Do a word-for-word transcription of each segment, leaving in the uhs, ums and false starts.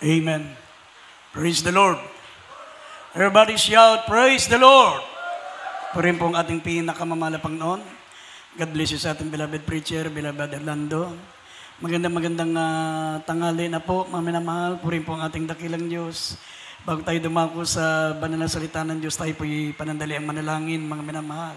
Amen. Praise the Lord. Everybody shout, praise the Lord. Purin po ang ating pinakamamahal na Panginoon. God bless you sa ating beloved preacher, beloved Orlando. Magandang magandang uh, tanghali na po, mga minamahal. Purin po ang ating dakilang Diyos. Bago tayo dumako sa banal na salita ng Diyos, tayo po'y panandali ang manalangin, mga minamahal.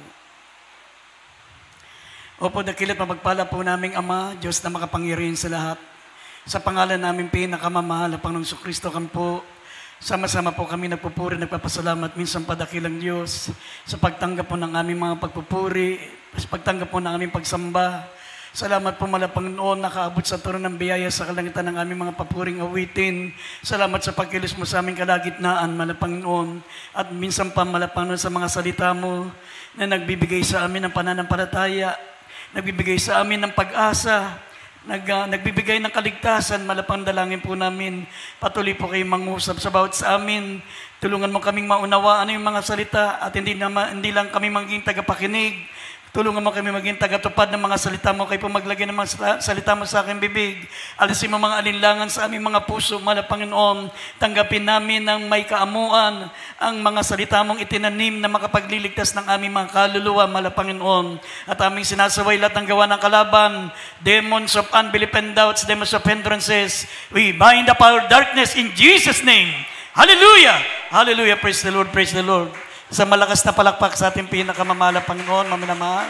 Opo, dakilat mapagpala po naming Ama, Diyos na makapangyarihan sa lahat. Sa pangalan namin pinakamamahal na Panginoong Kristo kami po, sama-sama po kami nagpupuri, nagpapasalamat minsan padakilang Diyos sa pagtanggap po ng aming mga pagpupuri, sa pagtanggap po ng aming pagsamba. Salamat po mala Panginoon, nakaabot sa turon ng biyaya sa kalangitan ng aming mga papuring awitin. Salamat sa pagkilos mo sa aming kalagitnaan, mala Panginoon. At minsan pa mala Panginoon sa mga salita mo na nagbibigay sa amin ng pananampalataya, nagbibigay sa amin ng pag-asa, Nag, uh, nagbibigay ng kaligtasan, malapang dalangin po namin. Patuloy po kayong mangusap sa bawat sa amin. Tulungan mo kaming maunawaan yung mga salita at hindi, na, hindi lang kami maging tagapakinig. Tulungan mo kami maging tagatupad ng mga salita mo. Kayo po maglagay ng mga salita mo sa aking bibig. Alisin mo mga alinlangan sa aming mga puso, mala Panginoon. Tanggapin namin ng may kaamuan ang mga salita mong itinanim na makapagliligtas ng aming mga kaluluwa, mala Panginoon. At aming sinasaway lahat ng gawa ng kalaban, demons of unbelief and doubts, demons of hindrances. We bind up our darkness in Jesus' name. Hallelujah! Hallelujah! Praise the Lord, praise the Lord. Sa malakas na palakpak sa ating pinakamamahal Panginoon, maminamahal.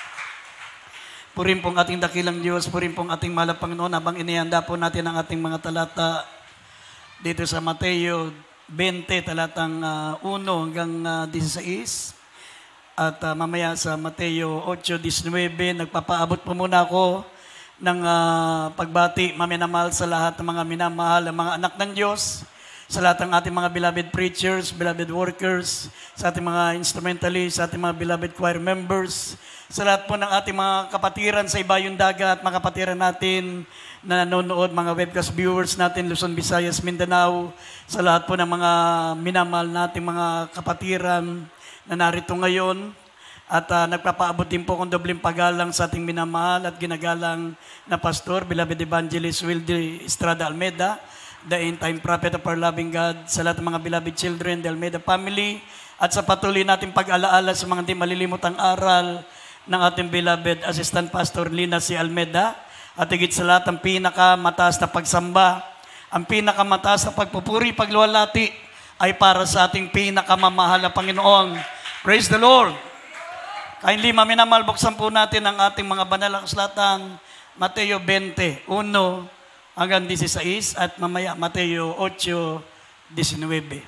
Purin pong ating dakilang Diyos, purin pong ating mahal Panginoon, habang inihanda po natin ang ating mga talata dito sa Mateo twenty, talatang uh, one hanggang uh, sixteen. At uh, mamaya sa Mateo eight nineteen, nagpapaabot po muna ako ng uh, pagbati, maminamahal sa lahat ng mga minamahal, ang mga anak ng Diyos, sa lahat ng ating mga beloved preachers, beloved workers, sa ating mga instrumentalists, sa ating mga beloved choir members, sa lahat po ng ating mga kapatiran sa ibayong dagat, mga kapatiran natin na nanonood, mga webcast viewers natin, Luzon, Visayas, Mindanao, sa lahat po ng mga minamahal nating mga kapatiran na narito ngayon. At uh, nagpapaabot din po kung dobling pagalang sa ating minamahal at ginagalang na pastor, beloved evangelist Wilde Estrada Almeida, the end-time prophet of our loving God, sa lahat ng mga beloved children, the Almeida family, at sa patuloy natin pag-alaala sa mga hindi malilimutang aral ng ating beloved assistant pastor Lina C. Almeida, at higit sa lahat ang pinakamataas na pagsamba, ang pinakamataas na pagpupuri, pagluwalhati, ay para sa ating pinakamamahal na Panginoon. Praise the Lord! Kindly, maminamahal, buksan po natin ang ating mga banal na kasulatan, Mateo twenty, one hanggang sixteen, at mamaya Mateo eight nineteen.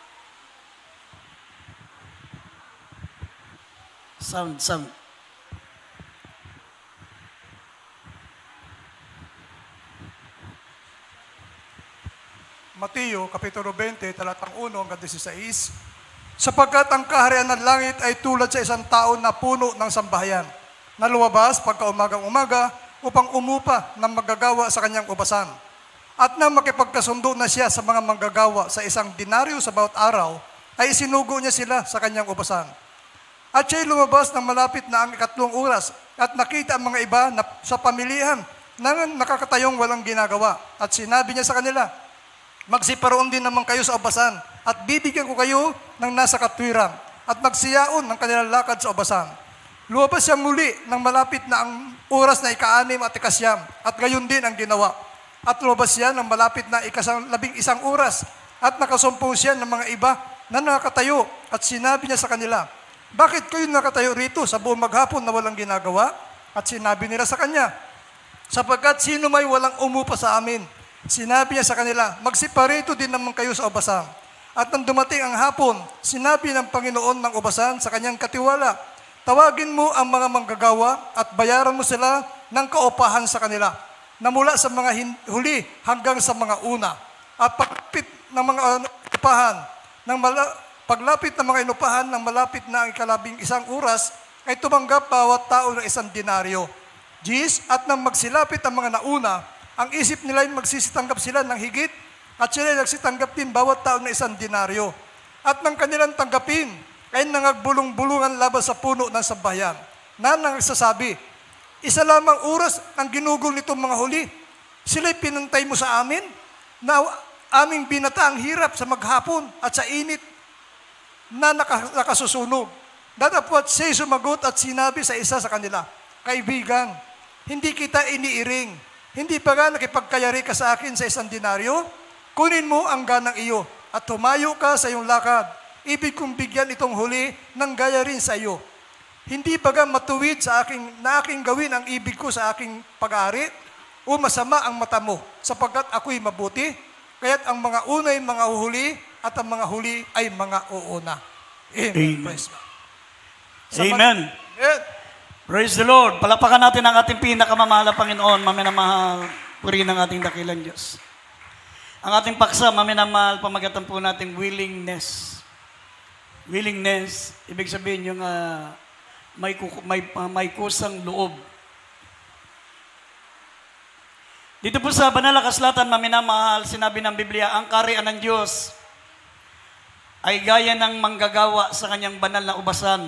Sound, sound. Mateo, Kapitulo twenty, talatang one hanggang sixteen. Sapagkat ang kaharian ng langit ay tulad sa isang tao na puno ng sambahayan, na lumabas pagka umagang-umaga, upang umupa ng manggagawa sa kanyang ubasan. At nang makipagkasundo na siya sa mga manggagawa sa isang denaryo sa bawat araw, ay isinugo niya sila sa kanyang ubasan. At siya'y lumabas ng malapit na ang ikatlong oras, at nakita ang mga iba na sa pamilihan na nakakatayong walang ginagawa. At sinabi niya sa kanila, magsiparoon din naman kayo sa ubasan, at bibigyan ko kayo ng nasa katwiran, at magsiyaon ng kanilang lakad sa ubasan. Lumabas siya muli nang malapit na ang oras na ika-anim at ikasyam, at gayon din ang ginawa. At lumabas siya nang malapit na ikasang-labing isang oras, at nakasumpong siya ng mga iba na nakatayo, at sinabi niya sa kanila, bakit kayo nakatayo rito sa buong maghapon na walang ginagawa? At sinabi nila sa kanya, sapagkat sino may walang umupa sa amin? Sinabi niya sa kanila, magsiparito din naman kayo sa ubasan. At nang dumating ang hapon, sinabi ng Panginoon ng ubasan sa kanyang katiwala, tawagin mo ang mga manggagawa at bayaran mo sila ng kaupahan sa kanila, na mula sa mga huli hanggang sa mga una. At paglapit ng mga inupahan, ng mala, paglapit ng mga inupahan ng malapit na ang ikalabing isang oras, ay tumanggap bawat tao ng isang denaryo. Jis, at nang magsilapit ang mga nauna, ang isip nila ay magsisitanggap sila ng higit, at sila ay nagsitanggap din bawat tao ng isang denaryo. At nang kanilang tanggapin, ay nangagbulong-bulungan laban sa puno ng sambahayan, na nagsasabi, isa lamang oras ang ginugol nitong mga huli. Sila'y pinantay mo sa amin, na aming binata ang hirap sa maghapon at sa init na naka, nakasusunog. Datapwat siya sumagot at sinabi sa isa sa kanila, kaibigan, hindi kita iniiring. Hindi pa nga nakipagkayari ka sa akin sa isang denaryo? Kunin mo ang ganang iyo at tumayo ka sa iyong lakad. Ibig kong bigyan itong huli ng gaya rin sa iyo. Hindi ba nga matuwid sa aking, na aking gawin ang ibig ko sa aking pag-aari? O masama ang mata mo, sapagkat ako'y mabuti? Kaya't ang mga una ay mga uhuli at ang mga huli ay mga uuna. Amen. Amen. Praise God. Amen. Amen. Praise the Lord. Palapakan natin ang ating pinakamamahal na Panginoon, maminamahal, purihin ang ating dakilang Diyos. Ang ating paksa, maminamahal, pamagatan po natin willingness. Willingness, ibig sabihin yung uh, may, may, uh, may kusang loob. Dito po sa Banal na Kasulatan, maminamahal, sinabi ng Biblia, ang kaharian ng Diyos ay gaya ng manggagawa sa kanyang banal na ubasan.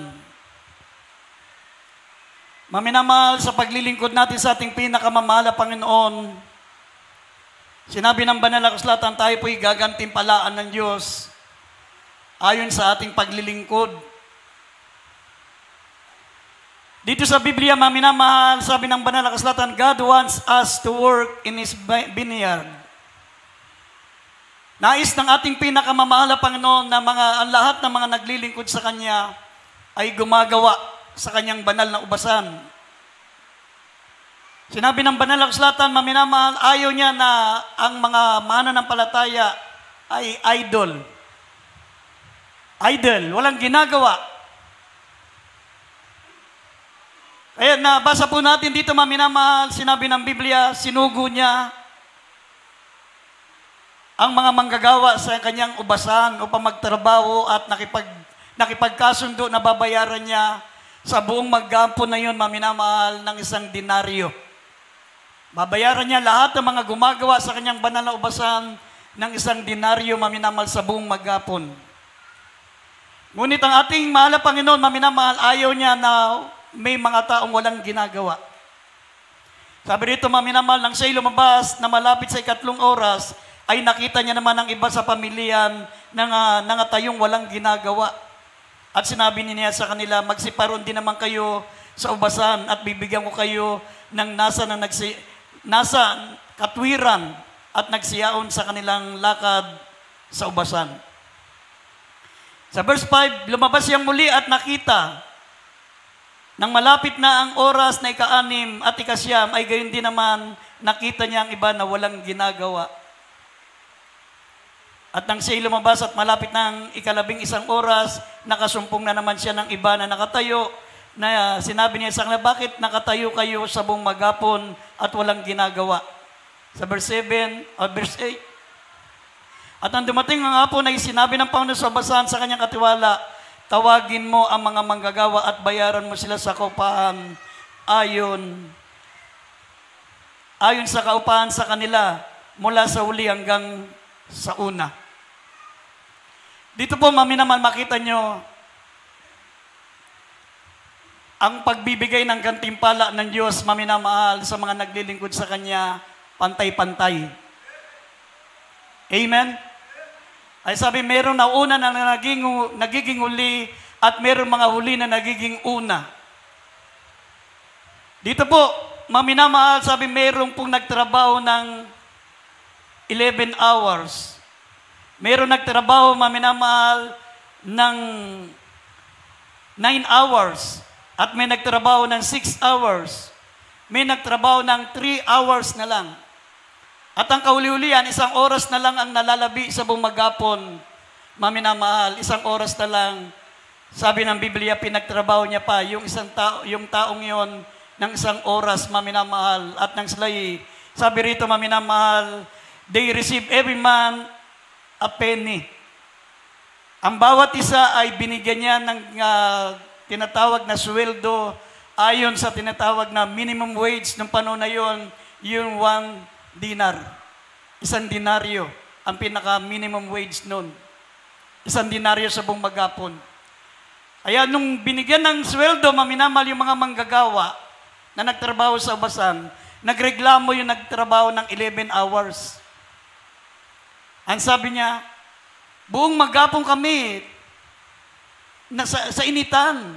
Maminamahal, sa paglilingkod natin sa ating pinakamamahal na Panginoon, sinabi ng Banal na Kasulatan, tayo po'y gagantimpalaan ng Diyos ayon sa ating paglilingkod. Dito sa Biblia, maminamahal, sabi ng Banal na Kasulatan, God wants us to work in His vineyard. Nais ng ating pinakamamahal na Panginoon na mga, ang lahat ng mga naglilingkod sa Kanya ay gumagawa sa Kanyang banal na ubasan. Sinabi ng Banal na Kasulatan, maminamahal, ayaw niya na ang mga mananampalataya ay idol. Idol, walang ginagawa. Kaya nabasa po natin dito, maminamahal, sinabi ng Biblia, sinugo niya ang mga manggagawa sa kanyang ubasan upang magtrabaho at nakipag, nakipagkasundo na babayaran niya sa buong maghapon na yun, maminamahal, ng isang denaryo. Babayaran niya lahat ng mga gumagawa sa kanyang banal na ubasan ng isang denaryo, maminamahal, sa buong maghapon. Ngunit ang ating mahal na Panginoon, maminamahal, ayaw niya na may mga taong walang ginagawa. Sabi dito, maminamahal, nang siya'y lumabas na malapit sa ikatlong oras, ay nakita niya naman ang iba sa pamilyan na nangatayong walang ginagawa. At sinabi niya sa kanila, magsiparon din naman kayo sa ubasan at bibigyan ko kayo ng nasa, ng nagsi, nasa katwiran at nagsiyaon sa kanilang lakad sa ubasan. Sa verse five, lumabas siyang muli at nakita, nang malapit na ang oras na ika-anim at ikasyam, ay gayon din naman nakita niya ang iba na walang ginagawa. At nang siya'y lumabas at malapit na ang ikalabing isang oras, nakasumpong na naman siya ng iba na nakatayo, na sinabi niya sa kanila, bakit nakatayo kayo sa buong maghapon at walang ginagawa? Sa verse seven, o verse eight, at nang dumating ang hapon ay sinabi ng Panginoon sa basahan sa kanyang katiwala, tawagin mo ang mga manggagawa at bayaran mo sila sa kaupahan ayon ayon sa kaupahan sa kanila mula sa huli hanggang sa una. Dito po, maminamahal, makita nyo ang pagbibigay ng gantimpala ng Diyos, maminamahal, sa mga naglilingkod sa Kanya, pantay-pantay. Amen? Ay sabi, meron na una na naging, nagiging huli at meron mga huli na nagiging una. Dito po, maminamahal, sabi, meron pong nagtrabaho ng eleven hours. Meron nagtrabaho, maminamahal, ng nine hours. At may nagtrabaho ng six hours. May nagtrabaho ng three hours na lang. At ang kahuli-hulihan, isang oras na lang ang nalalabi sa buong maghapon. Maminamahal, isang oras na lang. Sabi ng Biblia, pinagtrabaho niya pa yung isang tao, yung taong yon ng isang oras, maminamahal. At nang sila'y, sabi rito, maminamahal, they receive every man a penny. Ang bawat isa ay binigyan niya ng uh, tinatawag na sweldo ayon sa tinatawag na minimum wage ng panahon na yon, yung one dinar. Isang dinaryo ang pinaka-minimum wage noon. Isang dinaryo sa buong maghapon. Kaya nung binigyan ng sweldo, maminamal yung mga manggagawa na nagtrabaho sa ubasan, nagreklamo yung nagtrabaho ng eleven hours. Ang sabi niya, buong maghapon kami nasa, sa initan.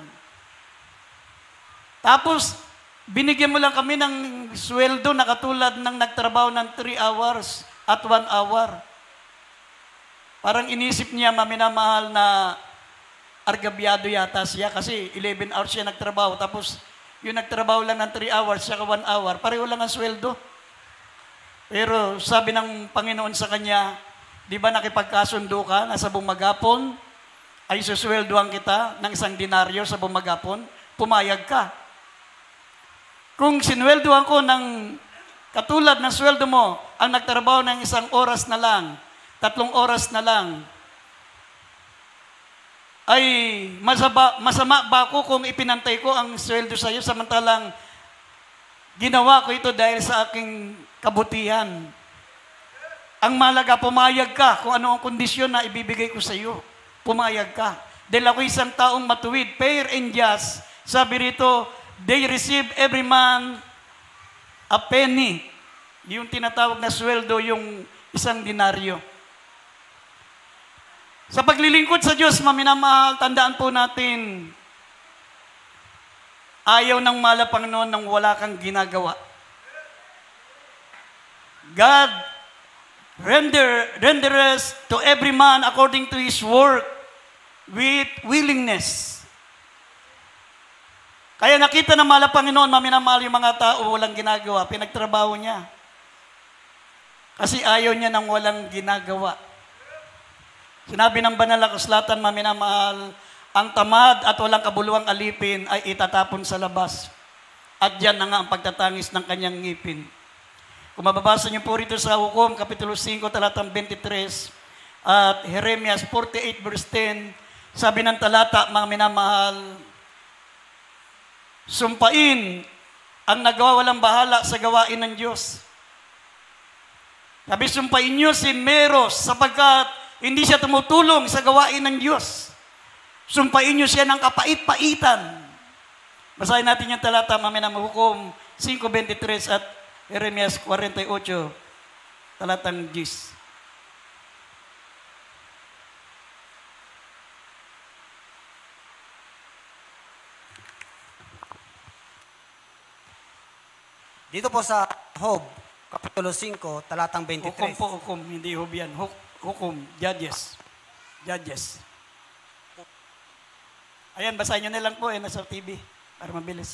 Tapos, binigyan mo lang kami ng sweldo na katulad ng nagtrabaho ng three hours at one hour. Parang inisip niya, maminamahal na argabyado yata siya kasi eleven hours siya nagtrabaho. Tapos, yung nagtrabaho lang ng three hours, siya ka one hour, pareho lang ang sweldo. Pero sabi ng Panginoon sa kanya, di ba nakipagkasundo ka na sa buong maghapon, ay susweldohan kita ng isang dinaryo sa buong maghapon, pumayag ka. Kung sinweldohan ko ng katulad ng sweldo mo, ang nagtrabaho ng isang oras na lang, tatlong oras na lang, ay masaba, masama ba ako kung ipinantay ko ang sweldo sa iyo samantalang ginawa ko ito dahil sa aking kabutihan. Ang malaga, pumayag ka kung ano ang kondisyon na ibibigay ko sa iyo. Pumayag ka. Dahil ako isang taong matuwid, fair and just. Sabi rito, they receive every man a penny. Yung tinatawag na sweldo, yung isang dinaryo. Sa paglilingkod sa Diyos, maminamahal, tandaan po natin, ayaw ng mahal na Panginoon nang wala kang ginagawa. God render, renders to every man according to his work with willingness. Kaya nakita ng mahal na Panginoon, maminamahal yung mga tao, walang ginagawa, pinagtrabaho niya. Kasi ayaw niya nang walang ginagawa. Sinabi ng banal na kasulatan, maminamahal, ang tamad at walang kabuluhang alipin ay itatapon sa labas. At diyan na nga ang pagtatangis ng kanyang ngipin. Kung mababasa niyo po rito sa Hukom, Kapitulo five, talatang twenty-three, at Jeremias forty-eight, verse ten, sabi ng talata, mga minamahal, sumpain ang nagawa walang bahala sa gawain ng Diyos. Sabi, sumpain niyo si Meros sapagkat hindi siya tumutulong sa gawain ng Diyos. Sumpain niyo siya ng kapait-paitan. Basahin natin yung talata, mamaya na Hukom five twenty-three at Jeremias forty-eight, talatang ten. Dito po sa Job, Kapitulo five, talatang Hukom twenty-three. po, hukom, hindi Job yan. Huk hukom, Judges. Judges. Ayan, basahin nyo na lang po, eh, nasa T V, para mabilis.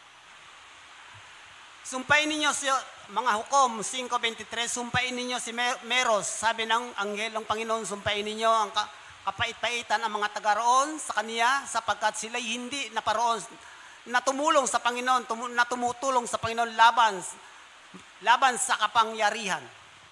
Sumpain ninyo si mga Hukom five twenty-three, sumpain ninyo si Meros, sabi ng anghel ng Panginoon, sumpain ninyo ang ka kapait-paitan ang mga taga roon sa kaniya sapagkat sila hindi naparoon na tumulong sa Panginoon, tum na tumutulong sa Panginoon laban laban sa kapangyarihan.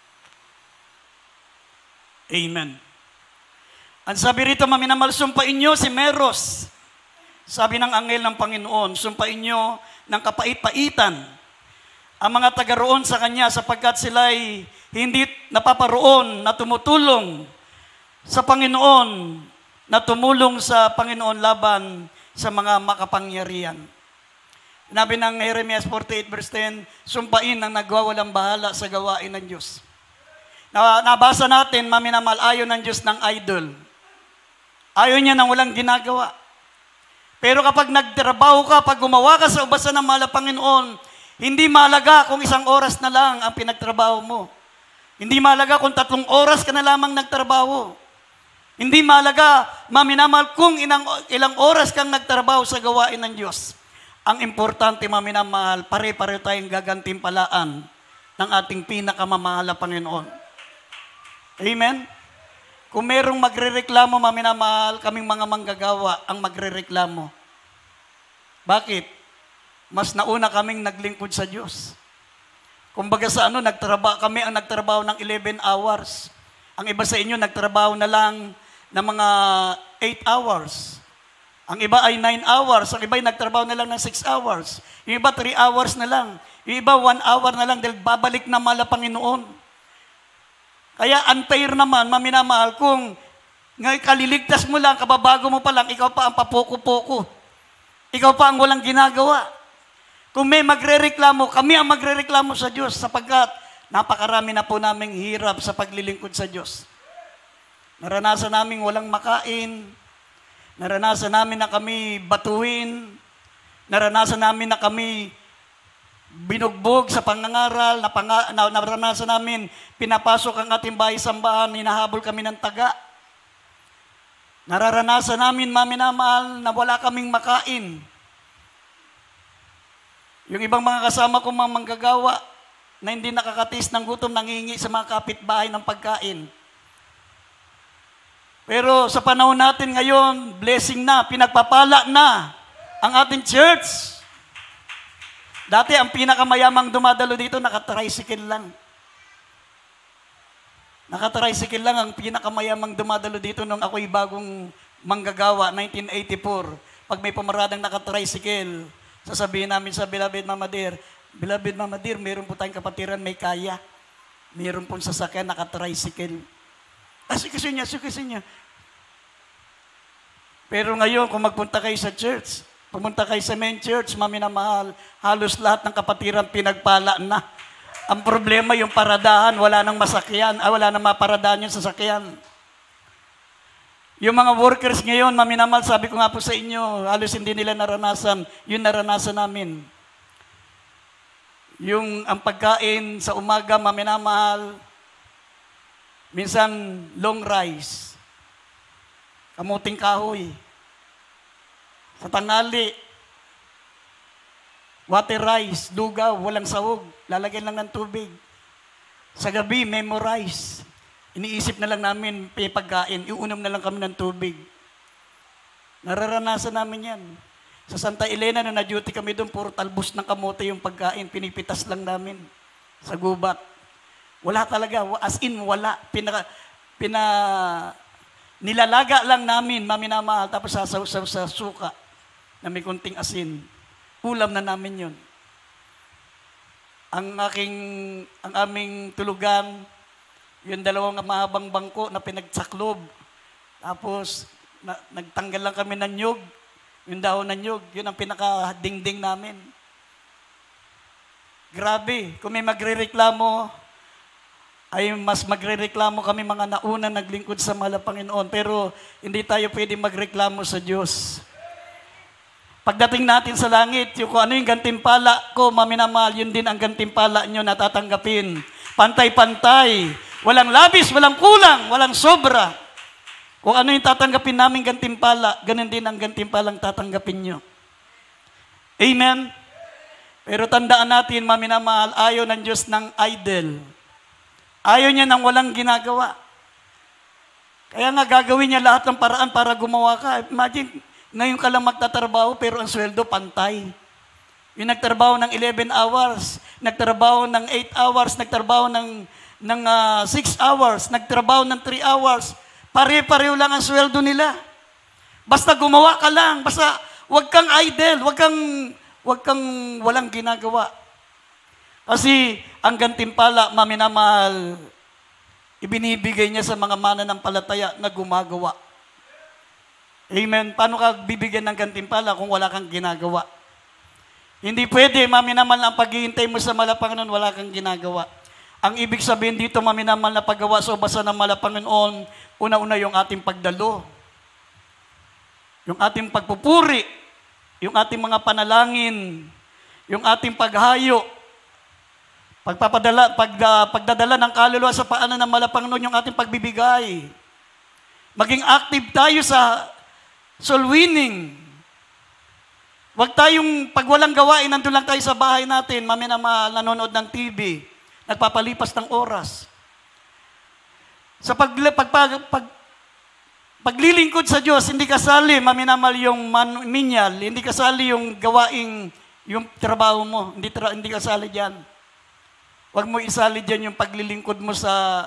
Amen. Ang sabi rito, maminamahal, sumpain nyo si Meros. Sabi ng anghel ng Panginoon, sumpain nyo ng kapait-paitan ang mga taga roon sa kanya sapagkat sila'y hindi napaparoon na tumutulong sa Panginoon, na tumulong sa Panginoon laban sa mga makapangyarihan. Sinabi ng Jeremias forty-eight, verse ten, sumpain ang nagwawalang bahala sa gawain ng Diyos. Na, nabasa natin, maminamahal, ayaw ng Diyos ng idol. Ayaw niya nang walang ginagawa. Pero kapag nagtrabaho ka, pag gumawa ka sa ubasan ng mahal na Panginoon, hindi mahalaga kung isang oras na lang ang pinagtrabaho mo. Hindi mahalaga kung tatlong oras ka na lamang nagtrabaho. Hindi mahalaga, maminamahal, kung ilang, ilang oras kang nagtrabaho sa gawain ng Diyos. Ang importante, maminamahal, pare-pare tayong gagantimpalaan ng ating pinakamamahal na Panginoon. Amen? Kung merong magrereklamo, maminamahal, kaming mga manggagawa ang magrereklamo. Bakit? Mas nauna kaming naglingkod sa Diyos. Kumbaga sa ano, nagtrabaho, kami ang nagtrabaho ng eleven hours. Ang iba sa inyo, nagtrabaho na lang ng mga eight hours. Ang iba ay nine hours. Ang iba ay nagtrabaho na lang ng six hours. Yung iba, three hours na lang. Yung iba, one hour na lang dahil babalik na mahal na Panginoon. Kaya unfair naman, maminamahal, kung ngayon kaliligtas mo lang, kababago mo pa lang, ikaw pa ang papoko-poko. Ikaw pa ang walang ginagawa. Kung may magrereklamo, kami ang magrereklamo sa Diyos sapagkat napakarami na po naming hirap sa paglilingkod sa Diyos. Naranasan namin walang makain, naranasan namin na kami batuin, naranasan namin na kami binugbog sa pangangaral, na panga, na, naranasan namin pinapasok ang ating bahay-sambahan, hinahabol kami ng taga. Nararanasan namin, maminamahal, na wala kaming makain. Yung ibang mga kasama kong mga manggagawa na hindi nakakatis ng gutom, nangingi sa mga kapitbahay ng pagkain. Pero sa panahon natin ngayon, blessing na, pinagpapala na ang ating church. Dati, ang pinakamayamang dumadalo dito, nakatricycle lang. Nakatricycle lang ang pinakamayamang dumadalo dito nung ako'y bagong manggagawa, nineteen eighty-four. Pag may pamaradang nakatricycle, sasabihin namin sa Beloved Mama Dear, Beloved Mama Dear, meron po tayong kapatiran may kaya. Meron pong sasakyan, nakatricycle. Ah, sikasin niya, sikasin niya. Pero ngayon, kung magpunta kayo sa church, pumunta kayo sa main church, maminamahal, halos lahat ng kapatiran pinagpala na. Ang problema, yung paradahan, wala nang masakyan, ah, wala nang maparadahan yung sasakyan. Yung mga workers ngayon, maminamahal, sabi ko nga po sa inyo, halos hindi nila naranasan, yung naranasan namin. Yung ang pagkain sa umaga, maminamahal, minsan long rice, kamuting kahoy. Sa tanghali, water rice, lugaw, walang sahog, lalagyan lang ng tubig. Sa gabi, memorize. Iniisip na lang namin, may pagkain, iunom na lang kami ng tubig. Nararanasan namin yan. Sa Santa Elena, na na-duty kami doon, puro talbos ng kamote yung pagkain, pinipitas lang namin sa gubat. Wala talaga, as in wala. Pina, pina, nilalaga lang namin, maminamahal, tapos sasaw-saw sa suka na may kunting asin. Ulam na namin yun. Ang aking, ang aming tulugan, yung dalawang mahabang bangko na pinagsaklob. Tapos, na, nagtanggal lang kami ng nyug. Yung dahon ng nyug, yun ang pinaka-dingding namin. Grabe, kung may magre-reklamo, ay mas magre-reklamo kami mga nauna naglingkod sa mahal na Panginoon. Pero hindi tayo pwede magreklamo sa Diyos. Pagdating natin sa langit, yung kung ano yung gantimpala ko, maminamahal, yun din ang gantimpala nyo na tatanggapin. Pantay-pantay, walang labis, walang kulang, walang sobra. Kung ano yung tatanggapin namin gantimpala, ganun din ang gantimpalang tatanggapin nyo. Amen? Pero tandaan natin, maminamahal, ayaw ng Diyos ng idol. Ayaw niya ng walang ginagawa. Kaya nga gagawin niya lahat ng paraan para gumawa ka. Imagine, ngayon ka lang magtatrabaho pero ang sweldo pantay. Yung nagtrabaho ng eleven hours, nagtrabaho ng eight hours, nagtrabaho ng, ng uh, six hours, nagtrabaho ng three hours, pare-pareho lang ang sweldo nila. Basta gumawa ka lang, basta wag kang idle, wag kang, wag kang walang ginagawa. Kasi ang gantimpala, maminamahal, ibinibigay niya sa mga mananampalataya na gumagawa. Amen. Paano ka bibigyan ng gantimpala kung wala kang ginagawa? Hindi pwede, maminamahal, ang paghihintay mo sa Panginoon, wala kang ginagawa. Ang ibig sabihin dito, maminamahal na paggawa sa ubasa ng Panginoon, una-una yung ating pagdalo, yung ating pagpupuri, yung ating mga panalangin, yung ating paghayo, pagpapadala, pag, uh, pagdadala ng kaluluwa sa paanan ng Panginoon, yung ating pagbibigay. Maging active tayo sa soul winning. Huwag tayong, pag walang gawain, nandun lang tayo sa bahay natin, maminamahal, nanonood ng T V, nagpapalipas ng oras. Sa pag, pag, pag, pag, paglilingkod sa Diyos, hindi kasali, maminamahal, yung man, minyal, hindi kasali yung gawaing, yung trabaho mo, hindi, tra, hindi kasali dyan. Huwag mo isali dyan yung paglilingkod mo sa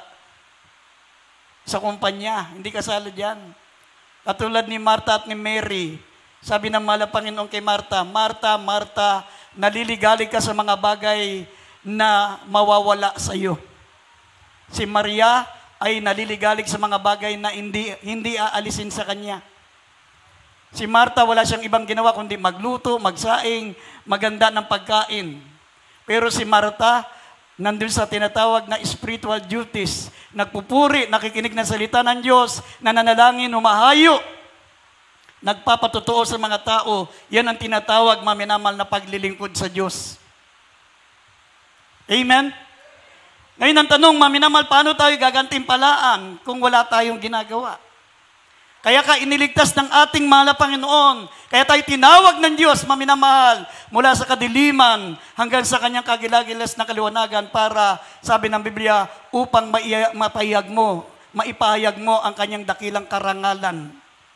sa kumpanya, hindi kasali dyan. Katulad ni Martha at ni Mary, sabi ng mahal na Panginoon kay Martha, Martha, Martha, naliligalig ka sa mga bagay na mawawala sa iyo. Si Maria ay naliligalig sa mga bagay na hindi, hindi aalisin sa kanya. Si Martha, wala siyang ibang ginawa kundi magluto, magsaing, maganda ng pagkain. Pero si Martha nandun sa tinatawag na spiritual duties, nagpupuri, nakikinig ng salita ng Diyos, nananalangin, humahayo, nagpapatotoo sa mga tao, yan ang tinatawag, maminamal na paglilingkod sa Diyos. Amen? Ngayon ang tanong, maminamal, paano tayo gagantimpalaan kung wala tayong ginagawa? Kaya ka iniligtas ng ating mahal na Panginoon. Kaya tayo tinawag ng Diyos, maminamahal, mula sa kadiliman hanggang sa kanyang kagilagilas na kaliwanagan para, sabi ng Biblia, upang maiya- mapahayag mo, maipahayag mo ang kanyang dakilang karangalan.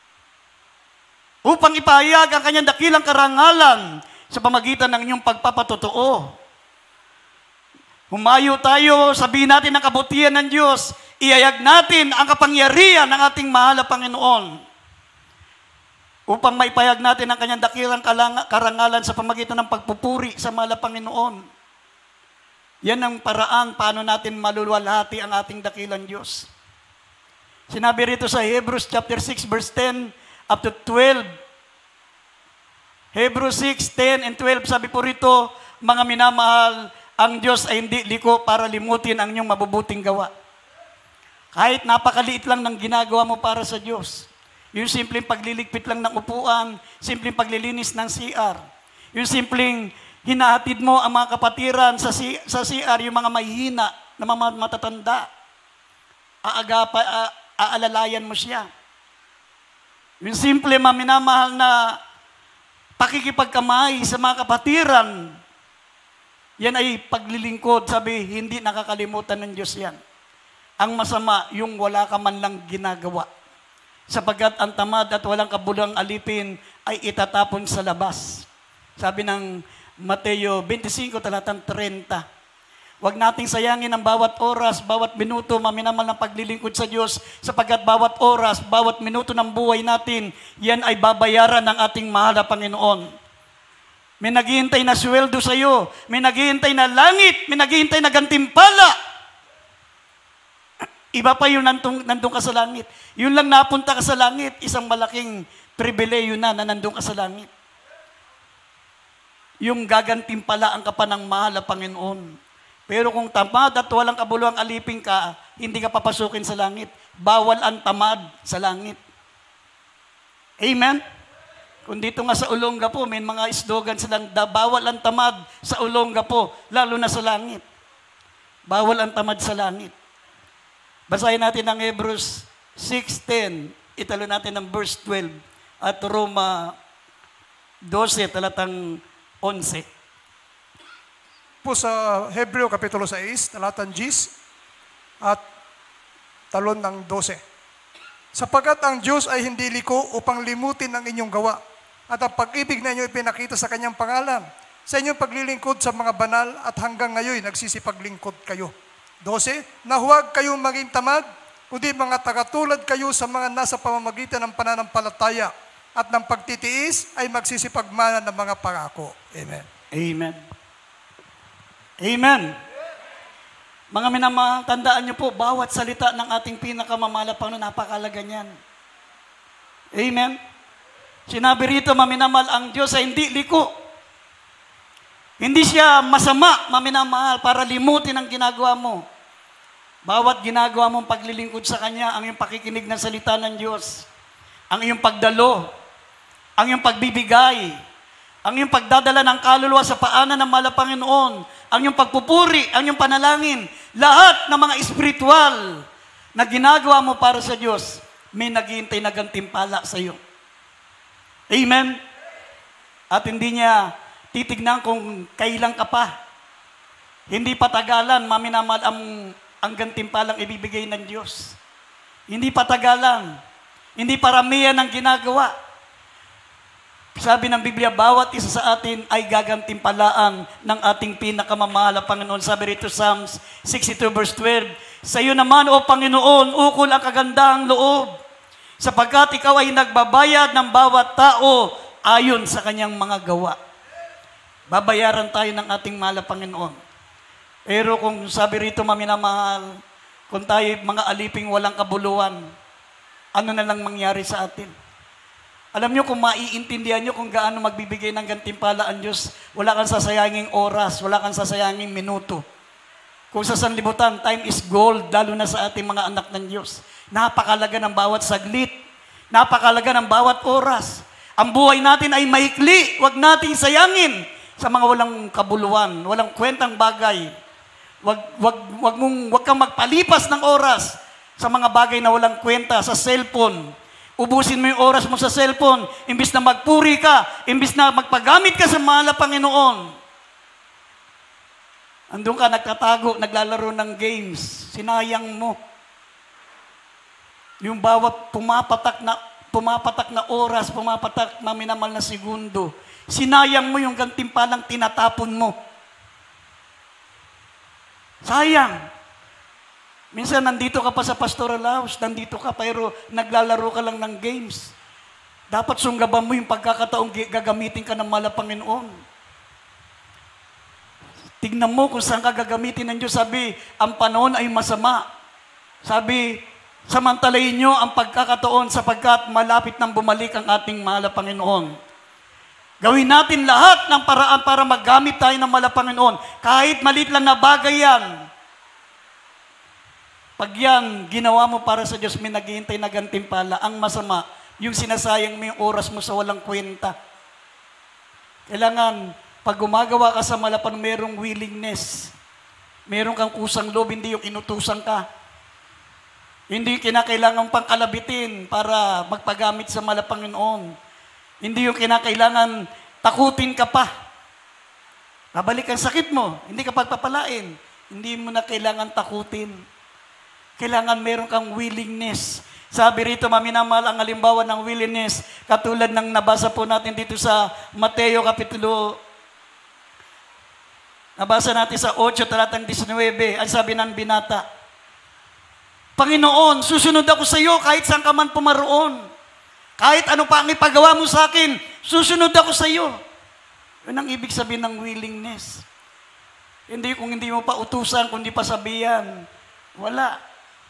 Upang ipahayag ang kanyang dakilang karangalan sa pamagitan ng inyong pagpapatotoo. Humayo tayo, sabihin natin ang kabutihan ng Diyos, iyayag natin ang kapangyarihan ng ating mahal na Panginoon upang maipahayag natin ang kanyang dakilang karangalan sa pamagitan ng pagpupuri sa mahal na Panginoon. Yan ang paraan paano natin maluluwalhati ang ating dakilang Diyos. Sinabi rito sa Hebrews chapter six verse ten up to twelve. Hebrews six, ten and twelve, sabi po rito, mga minamahal, ang Diyos ay hindi liko para limutin ang inyong mabubuting gawa. Kahit napakaliit lang ng ginagawa mo para sa Diyos. Yung simpleng pagliligpit lang ng upuan, simpleng paglilinis ng C R. Yung simpleng hinahatid mo ang mga kapatiran sa, C- sa C R, yung mga mahihina na mga matatanda. Aagapa, a- aalalayan mo siya. Yung simple maminamahal na pakikipagkamay sa mga kapatiran, yan ay paglilingkod. Sabi, hindi nakakalimutan ng Diyos yan. Ang masama, yung wala ka man lang ginagawa. Sapagkat ang tamad at walang kabulang alipin ay itatapon sa labas. Sabi ng Mateo twenty-five, talatang thirty. Huwag nating sayangin ang bawat oras, bawat minuto, maminamal ng paglilingkod sa Diyos, sapagkat bawat oras, bawat minuto ng buhay natin, yan ay babayaran ng ating mahal na Panginoon. May naghihintay na sweldo sa iyo. May naghihintay na langit. May naghihintay na gantimpala. Iba pa yung nandun, nandun ka sa langit. Yun lang napunta ka sa langit, isang malaking pribileyo na na nandun ka sa langit. Yung gagantimpala ang kapanang mahal na Panginoon. Pero kung tamad at walang kabuluhang alipin ka, hindi ka papasukin sa langit. Bawal ang tamad sa langit. Amen? Kung dito nga sa Olonga po, may mga slogan silang, bawal ang tamad sa Olonga po, lalo na sa langit. Bawal ang tamad sa langit. Basahin natin ang Hebrews six ten, italo natin ang verse twelve, at Roma twelve, talatang eleven. Po sa Hebreo Kapitulo six, talatang diyes at talon ng twelve. Sapagkat ang Diyos ay hindi liko upang limutin ang inyong gawa, at ang pag-ibig na inyo ipinakita sa kanyang pangalan, sa inyong paglilingkod sa mga banal, at hanggang ngayon nagsisipaglingkod kayo. twelve, na huwag kayong maging tamad, kundi mga tagatulad kayo sa mga nasa pamamagitan ng pananampalataya at ng pagtitiis ay magsisipagmana ng mga pangako. Amen. Amen. Amen. Mga minamahal, tandaan niyo po, bawat salita ng ating pinakamamahal na Panginoon, napakalaga niyan. Amen. Sinabi rito, maminamahal, ang Diyos ay hindi liko. Hindi siya masama, maminamahal, para limutin ang ginagawa mo. Bawat ginagawa mong paglilingkod sa Kanya, ang iyong pakikinig ng salita ng Diyos, ang iyong pagdalo, ang iyong pagbibigay, ang iyong pagdadala ng kaluluwa sa paanan ng mahal na Panginoon, ang iyong pagpupuri, ang iyong panalangin, lahat ng mga espiritual na ginagawa mo para sa Diyos, may naghihintay na gantimpala sa iyo. Amen? At hindi niya titignan kung kailan ka pa. Hindi patagalan, maminamahal, ang, ang gantimpalang ibibigay ng Diyos. Hindi patagalan. Hindi paramihan ang ginagawa. Sabi ng Biblia, bawat isa sa atin ay gagantimpalaan ng ating pinakamamahal na Panginoon. Sabi rito Psalms sixty-two verse twelve, sa iyo naman, O Panginoon, ukol ang kagandahang loob, sapagkat ikaw ay nagbabayad ng bawat tao ayon sa kanyang mga gawa. Babayaran tayo ng ating mahal na Panginoon. Pero kung sabi rito, maminamahal, kung tayo mga aliping walang kabuluhan, ano na lang mangyari sa atin? Alam nyo, kung maiintindihan nyo kung gaano magbibigay ng gantimpala ang Diyos, wala kang sasayanging oras, wala kang sasayanging minuto. Kung sa sanlibutan, time is gold, lalo na sa ating mga anak ng Diyos. Napakalaga ng bawat saglit. Napakalaga ng bawat oras. Ang buhay natin ay maikli. Huwag nating sayangin sa mga walang kabuluhan, walang kwentang bagay. Huwag, huwag, huwag, mong, huwag kang magpalipas ng oras sa mga bagay na walang kwenta, sa cellphone. Ubusin mo yung oras mo sa cellphone, imbis na magpuri ka, imbis na magpagamit ka sa mahal na Panginoon. Andun ka, nagtatago, naglalaro ng games. Sinayang mo. Yung bawat pumapatak na, pumapatak na oras, pumapatak na minamal na segundo. Sinayang mo yung gantimpalang tinatapon mo. Sayang. Minsan nandito ka pa sa pastoral house, nandito ka pero naglalaro ka lang ng games. Dapat sunggaban mo yung pagkakataong gagamitin ka ng mahal na Panginoon. Tignan mo kung saan ka gagamitin ng Diyos. Sabi, ang panahon ay masama. Sabi, samantalayin nyo ang pagkakataon sapagkat malapit nang bumalik ang ating mahal na Panginoon. Gawin natin lahat ng paraan para magamit tayo ng mahal na Panginoon. Kahit maliit lang na bagay yan. Pag yan, ginawa mo para sa Diyos, may naghihintay na gantimpala. Ang masama, yung sinasayang mo yung oras mo sa walang kwenta. Kailangan, pag gumagawa ka sa malapan, merong willingness. Meron kang kusang loob, hindi yung inutusan ka. Hindi yung kinakailangan pang kalabitin para magpagamit sa mahal na Panginoon. Hindi yung kinakailangan takutin ka pa. Babalik ang sakit mo, hindi ka pagpapalain. Hindi mo na kailangan takutin. Kailangan meron kang willingness. Sabi rito, maminamahal ang halimbawa ng willingness, katulad ng nabasa po natin dito sa Mateo Kapitulo, nabasa natin sa eight, talatang nineteen, ang sabi ng binata, Panginoon, susunod ako sa iyo kahit saan ka man pumaroon. Kahit ano pa ang ipagawa mo sa akin, susunod ako sa iyo. Yun ang ibig sabihin ng willingness. Hindi kung hindi mo pa utusan, kung hindi pa sabihan, wala.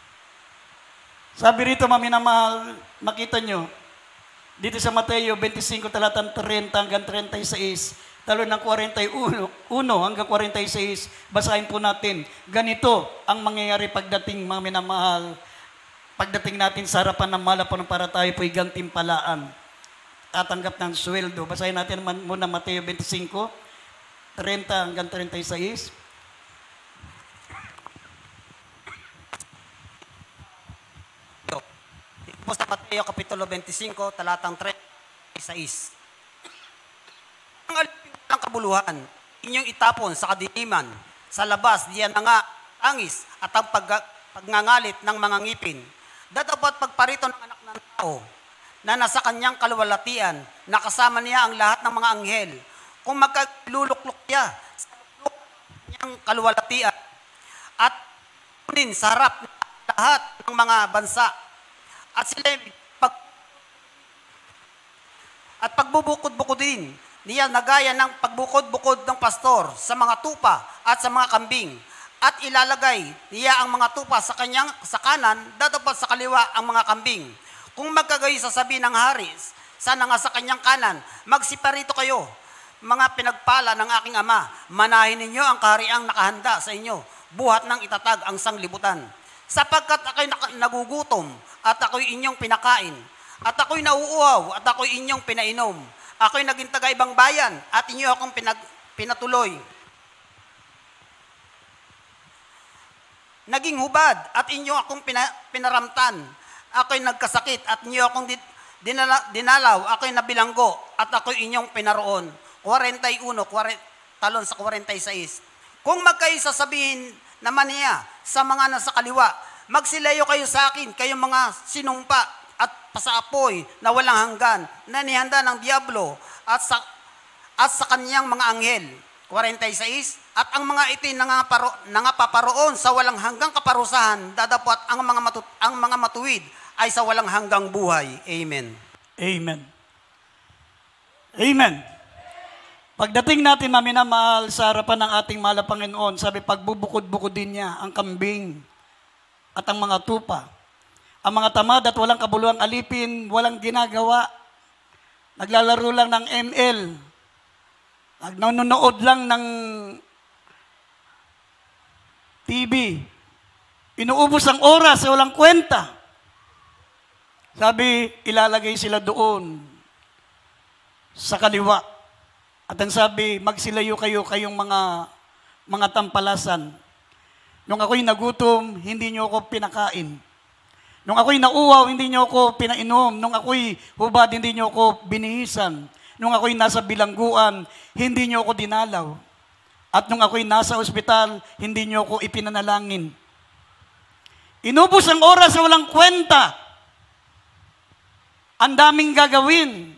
Sabi rito, maminamahal, makita nyo, dito sa Mateo twenty-five, talatang thirty hanggang thirty-six, talo ng forty-one hanggang forty-six, basahin po natin. Ganito ang mangyayari pagdating, maminamahal, pagdating natin sa harapan ng mahal na Panginoon para tayo po'y gantimpalaan. Tatanggap ng sweldo. Basahin natin muna Mateo twenty-five, thirty hanggang thirty-six. Po sa Mateo Kapitulo twenty-five, talatang thirty-six. Ang alipin ng kabuluhan, inyong itapon sa kadiliman, sa labas, diyan na nga angis at ang pag, pagngangalit ng mga ngipin. Dadapat pagparito ng anak ng tao, na nasa kanyang kaluwalhatian, na kasama niya ang lahat ng mga anghel. Kung magkaluluklok niya sa kanyang kaluwalhatian, at kunin sa harap ng lahat ng mga bansa, at sila pag, at pagbubukod-bukod din niya nagaya ng pagbukod-bukod ng pastor sa mga tupa at sa mga kambing, at ilalagay niya ang mga tupa sa kanyang sa kanan, dadapat sa kaliwa ang mga kambing. Kung magkagayo sa sabi ng hari, sana nga sa kanyang kanan, magsiparito kayo, mga pinagpala ng aking ama, manahin ninyo ang kahariang nakahanda sa inyo, buhat ng itatag ang sanglibutan. Sapagkat ako'y nagugutom, at ako'y inyong pinakain, at ako'y nauuhaw, at ako'y inyong pinainom. Ako'y naging taga-ibang bayan, at inyo akong pinag, pinatuloy. Naging hubad, at inyo akong pina, pinaramtan. Ako'y nagkasakit, at inyo akong di, dinala, dinalaw. Ako'y nabilanggo, at ako'y inyong pinaroon. forty-one, talon sa forty-six. Kung magkayo sasabihin naman niya sa mga nasa kaliwa, magsilayo kayo sa akin, kayong mga sinumpa at pasaapoy na walang hanggan, na nihanda ng diablo at sa, at sa kanyang mga anghel. forty-six, at ang mga ito'y nangaparo, nangapaparoon sa walang hanggang kaparusahan, dadapat ang mga, matu, ang mga matuwid ay sa walang hanggang buhay. Amen. Amen. Amen. Pagdating natin, maminamahal, sa harapan ng ating mahal na Panginoon, sabi, pagbubukod-bukod din niya ang kambing at ang mga tupa. Ang mga tamad at walang kabuluhang alipin, walang ginagawa. Naglalaro lang ng M L. Nanonood lang ng T V. Inuubos ang oras sa walang kwenta. Sabi, ilalagay sila doon sa kaliwa. At ang sabi, magsilayo kayo kayong mga mga tampalasan. Nung ako'y nagutom, hindi niyo ako pinakain. Nung ako'y nauwaw, hindi niyo ako pinainom. Nung ako'y hubad, hindi niyo ako binihisan. Nung ako'y nasa bilangguan, hindi niyo ako dinalaw. At nung ako'y nasa ospital, hindi niyo ako ipinanalangin. Inubos ang oras sa walang kwenta. Ang daming gagawin.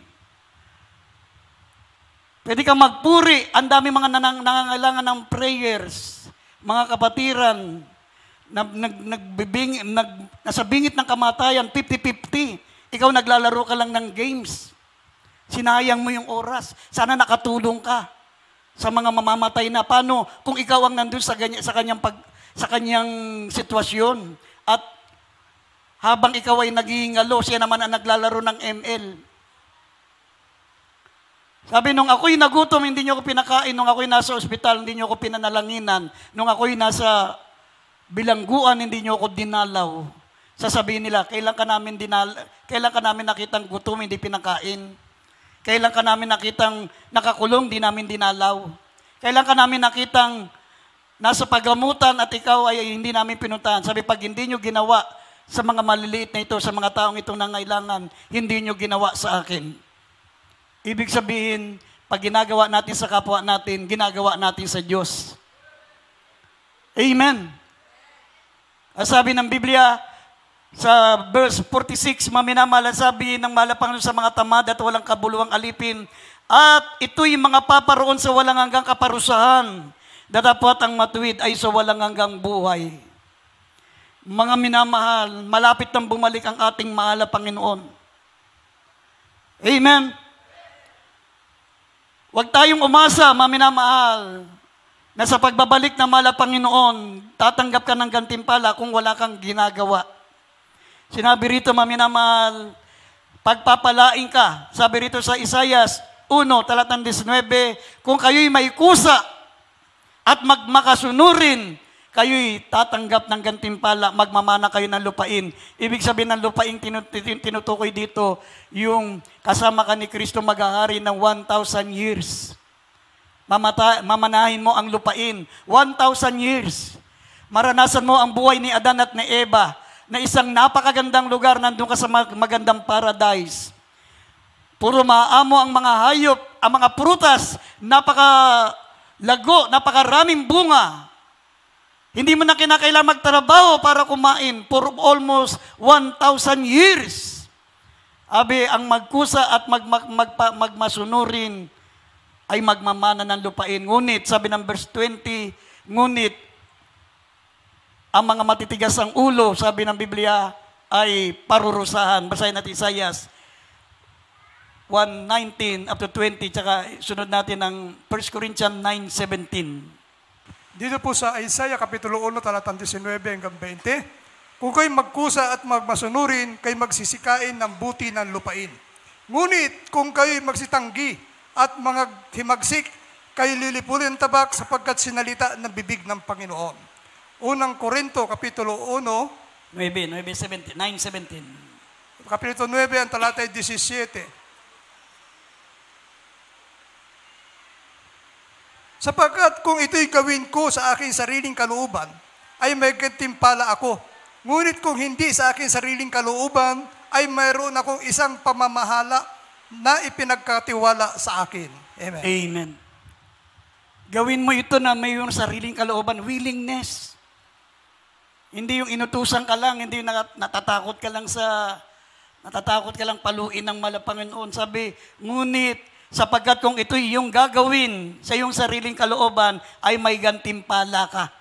Pwede kang magpuri, ang dami mga nanang, nangangailangan ng prayers, mga kapatiran, na, nag, nagbibing, nag, nasa bingit ng kamatayan, fifty-fifty. Ikaw naglalaro ka lang ng games. Sinayang mo yung oras. Sana nakatulong ka sa mga mamamatay na. Paano kung ikaw ang nandun sa, ganya, sa, kanyang, pag, sa kanyang sitwasyon at habang ikaw ay naghihingalo, siya naman ang naglalaro ng M L. Sabi, nung ako'y nagutom, hindi niyo ako pinakain. Nung ako'y nasa ospital, hindi niyo ako pinanalanginan. Nung ako'y nasa bilangguan, hindi niyo ako dinalaw. Sasabihin nila, kailan ka namin, dinal kailan ka namin nakitang gutom, hindi pinakain? Kailan ka namin nakitang nakakulong, di namin dinalaw? Kailan ka namin nakitang nasa pagamutan at ikaw ay hindi namin pinuntahan? Sabi, pag hindi niyo ginawa sa mga maliliit na ito, sa mga taong itong nangailangan, hindi niyo ginawa sa akin. Ibig sabihin, pag ginagawa natin sa kapwa natin, ginagawa natin sa Diyos. Amen. Ang sabi ng Biblia, sa verse forty-six, maminamahal, sabi ng malapang sa mga tamad at walang kabuluhang alipin, at ito'y mga paparoon sa walang hanggang kaparusahan, datapwat ang matuwid ay sa walang hanggang buhay. Mga minamahal, malapit nang bumalik ang ating mahal na Panginoon. Amen. Huwag tayong umasa, maminamahal, na sa pagbabalik ng mahal na Panginoon, tatanggap ka ng gantimpala kung wala kang ginagawa. Sinabi rito, maminamahal, pagpapalain ka. Sabi rito sa Isaias one, talatang nineteen, kung kayo'y may kusa at magmakasunurin, kayo'y tatanggap ng gantimpala, magmamana kayo ng lupain. Ibig sabihin ng lupain, tinutukoy dito, yung kasama ka ni Kristo maghahari ng one thousand years. Mamata, mamanahin mo ang lupain. one thousand years. Maranasan mo ang buhay ni Adan at ni Eva, na isang napakagandang lugar, nandun ka sa magandang paradise. Puro maamo ang mga hayop, ang mga prutas, napakalago, napakaraming bunga. Hindi mo na kinakailangan magtrabaho para kumain for almost one thousand years. Abi, ang magkusa at mag, mag, mag, magmasunurin ay magmamana ng lupain. Ngunit, sabi ng verse twenty, ngunit, ang mga matitigas ang ulo, sabi ng Biblia, ay parurusahan. Basahin natin Isaias one nineteen up to twenty, tsaka sunod natin ang First Corinthians nine seventeen. Dito po sa Isaiah Kapitulo one, talatang nineteen hanggang twenty, kung kayo magkusa at magmasunurin, kayo magsisikain ng buti ng lupain. Ngunit kung kayo magsitanggi at mga himagsik, kayo lilipunin ng tabak sapagkat sinalita ng bibig ng Panginoon. Unang Korinto, Kapitulo one, nine seventeen. Kapitulo nine, ang talatay seventeen. Sapagkat kung ito'y gawin ko sa aking sariling kalooban, ay may gantimpala ako. Ngunit kung hindi sa aking sariling kalooban, ay mayroon akong isang pamamahala na ipinagkatiwala sa akin. Amen. Amen. Gawin mo ito na may yung sariling kalooban, willingness. Hindi yung inutusan ka lang, hindi yung natatakot ka lang sa, natatakot ka lang paluin ng mahal na Panginoon. Sabi, ngunit, sapagkat kung ito'y yung gagawin sa iyong sariling kalooban, ay may gantimpala ka.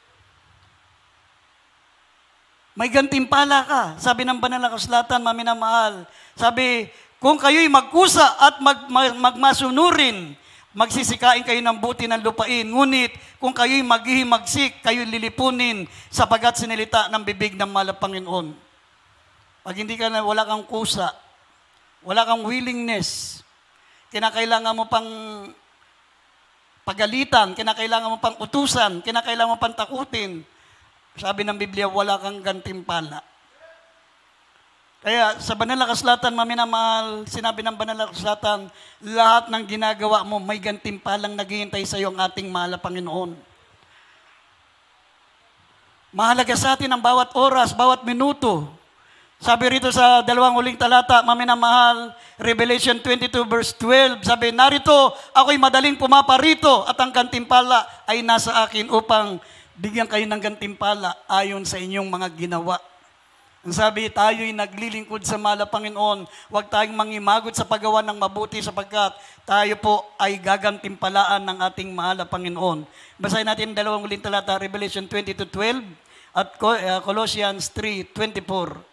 May gantimpala ka. Sabi ng banal na kasulatan, maminamahal. Sabi, kung kayo'y magkusa at mag, mag, magmasunurin, magsisikain kayo ng buti ng lupain. Ngunit, kung kayo'y maghihimagsik, kayo'y lilipunin sapagat sinilita ng bibig ng mahal na Panginoon. Pag hindi ka na, wala kang kusa, wala kang willingness, kinakailangan mo pang pagalitan, kinakailangan mo pang utusan, kinakailangan mo pang takutin, Sabi ng Biblia, wala kang gantimpala. Kaya sa banal na kasulatan, maminamahal, sinabi ng banal na kasulatan, lahat ng ginagawa mo, may gantimpalang naghihintay sa iyo ang ating mahal na Panginoon. Mahalaga sa atin ang bawat oras, bawat minuto. Sabi rito sa dalawang huling talata, maminamahal, Revelation twenty-two verse twelve, sabi, narito, ako'y madaling pumaparito at ang gantimpala ay nasa akin upang bigyan kayo ng gantimpala ayon sa inyong mga ginawa. Ang sabi, tayo'y naglilingkod sa mahal na Panginoon, huwag tayong mangimagot sa paggawa ng mabuti sapagkat tayo po ay gagantimpalaan ng ating mahal na Panginoon. Basahin natin dalawang huling talata, Revelation twenty-two twelve at Colossians three twenty-four.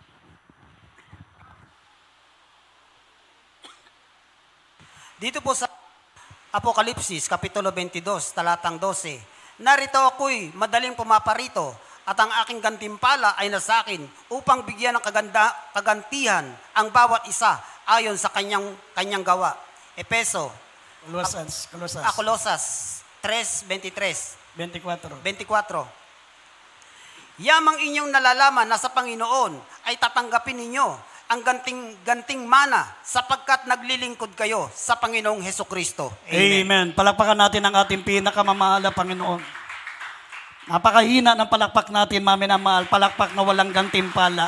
Dito po sa Apokalipsis, Kapitulo twenty-two, talatang twelve, narito ako'y madaling pumaparito at ang aking gantimpala ay nasa akin upang bigyan ng kaganda, kagantihan ang bawat isa ayon sa kanyang, kanyang gawa. Epeso, Colossians, Colossians. Ah, Colosas three twenty-three. twenty-four. twenty-four. Yamang inyong nalalaman na sa Panginoon ay tatanggapin ninyo ang ganting, ganting mana sapagkat naglilingkod kayo sa Panginoong Hesukristo. Amen. Amen. Palakpakan natin ang ating pinakamamahal na Panginoon. Napakahina ng palakpak natin, maminamahal. Palakpak na walang gantimpala.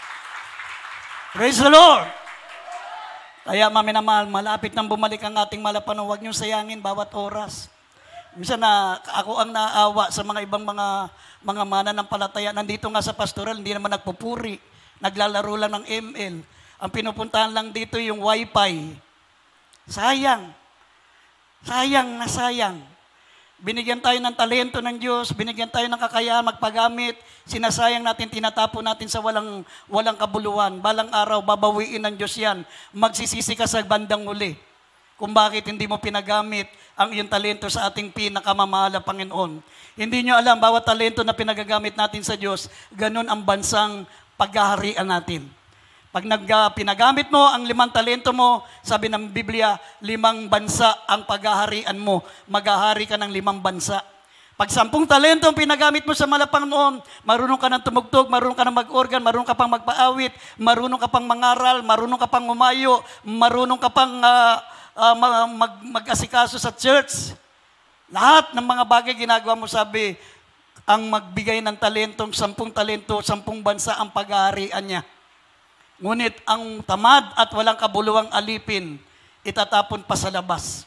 Praise the Lord! Kaya maminamahal, malapit nang bumalik ang ating malapanong. Huwag niyong sayangin bawat oras. Minsan na ako ang naawa sa mga ibang mga mga mana ng palataya. Nandito nga sa pastoral, hindi naman nagpupuri. Naglalaro lang ng M L. Ang pinupuntahan lang dito yung wifi. Sayang. Sayang na sayang. Binigyan tayo ng talento ng Diyos, binigyan tayo ng kakayahan magpagamit, sinasayang natin, tinatapon natin sa walang, walang kabuluhan. Balang araw, babawiin ng Diyos yan. Magsisisi ka sa bandang uli kung bakit hindi mo pinagamit ang iyong talento sa ating pinakamamahal na Panginoon. Hindi nyo alam, bawat talento na pinagagamit natin sa Diyos, ganun ang bansang paghaharian natin. Pag nag, uh, pinagamit mo ang limang talento mo, sabi ng Biblia, limang bansa ang paghaharian mo. Maghahari ka ng limang bansa. Pag sampung talento ang pinagamit mo sa malapang noon, marunong ka ng tumugtog, marunong ka ng mag-organ, marunong ka pang magpaawit, marunong ka pang mangaral, marunong ka pang umayo, marunong ka pang uh, uh, mag, mag-asikaso sa church. Lahat ng mga bagay ginagawa mo, sabi, ang magbigay ng talentong, sampung talento, sampung bansa ang paghaharian niya. Ngunit ang tamad at walang kabuluhang alipin, itatapon pa sa labas.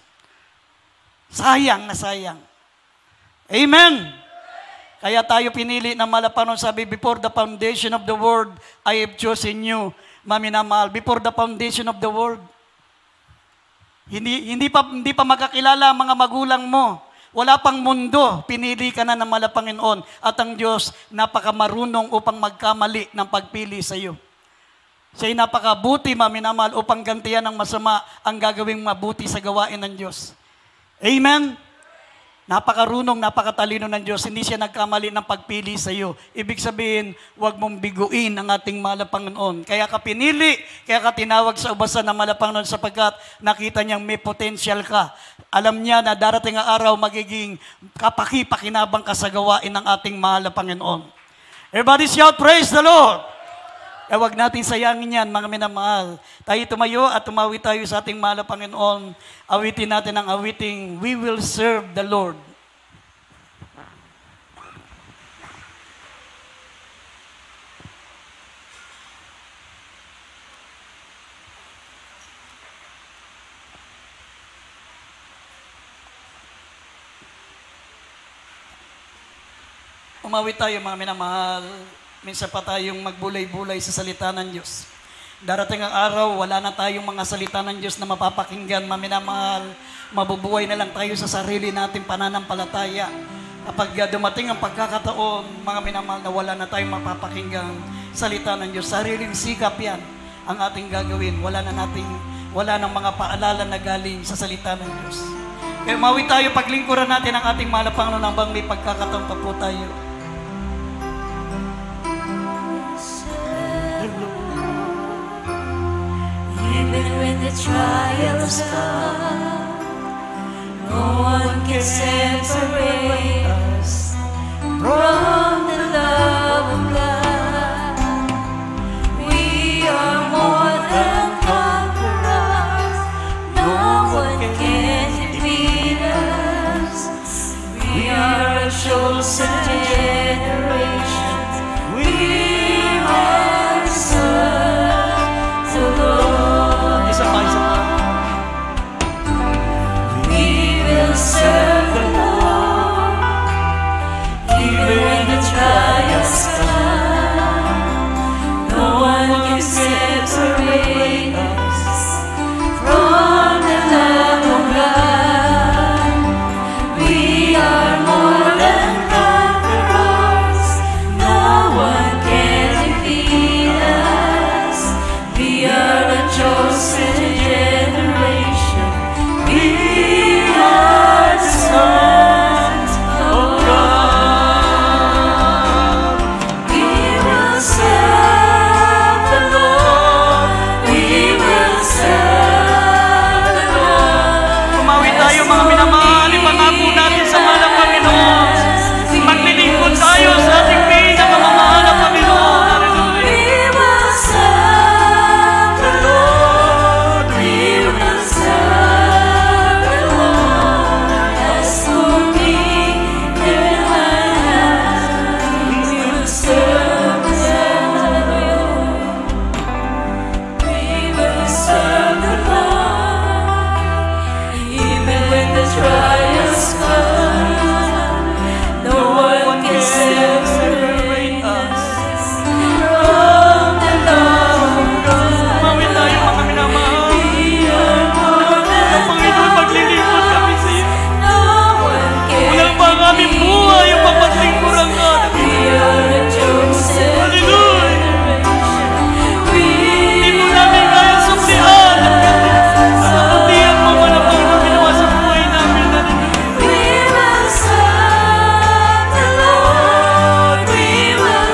Sayang na sayang. Amen! Kaya tayo pinili ng malapanon, sabi, before the foundation of the world, I have chosen you, maminamahal. Before the foundation of the world. Hindi, hindi, pa, hindi pa magkakilala ang mga magulang mo. Wala pang mundo, pinili ka na ng malapanginoon. At ang Diyos, napakamarunong upang magkamali ng pagpili sa iyo. Siya'y napakabuti, maminamahal, upang gantihan ng masama ang gagawing mabuti sa gawain ng Diyos. Amen? Napakarunong, napakatalino ng Diyos. Hindi siya nagkamali ng pagpili sa iyo. Ibig sabihin, huwag mong biguin ang ating mahal na Panginoon. Kaya ka pinili, kaya ka tinawag sa ubasan ng mahal na Panginoon sapagkat nakita niyang may potential ka. Alam niya na darating ang araw magiging kapaki-pakinabang ka sa gawain ng ating mahal na Panginoon. Everybody shout, praise the Lord! Eh, huwag natin sayangin yan, mga minamahal. Tayo tumayo at tumawi tayo sa ating mahal na Panginoon. Awitin natin ang awiting, we will serve the Lord. Umawi tayo, mga minamahal. Minsan pa tayong magbulay-bulay sa salita ng Diyos. Darating ang araw, wala na tayong mga salita ng Diyos na mapapakinggan, maminamahal. Mabubuhay na lang tayo sa sarili natin pananampalataya. Kapag dumating ang pagkakataon, mga minamahal, na wala na tayong mapapakinggan salita ng Diyos, sariling sikap yan ang ating gagawin. Wala na nating, wala nang mga paalala na galing sa salita ng Diyos. Kaya umawi tayo, paglingkuran natin ang ating mahal na Panginoon hanggang may pagkakataon pa po tayo. Even when the trials come, no one can separate us from the love love of God. We are more than conquerors. No one can defeat us. We are a chosen generation. We are the sons of the Lord. Isa pa, isa pa. We will serve the Lord, even when the trials come. No one can separate us from the love of God. We are more than conquerors. No one can defeat us. We are the chosen generation. We are the sons of God. We will serve the Lord. We will serve the Lord. Kumawi tayo mga minamahal, ipangako natin sa mahal na Panginoon. Maglilingkod tayo sa ating pinakamamahal na Panginoon. Hallelujah. We will serve the Lord. We will serve the Lord. As for me and my house, we will serve the Lord. We will serve the Lord. Even when the trials come, no one can separate us from the love of God. Kumawi tayo mga minamahal. We are more than Ang Panginoon, maglilingkod kami sa iyo. no one can. Walang pa ang aming buhay ang papaglingkuran ka. We are a chosen Hallelujah. generation. We Hindi mo namin kaya suklian ang kabutihan mo man ang Panginoon ginawa sa buhay namin. Hallelujah. We will serve the Lord. We will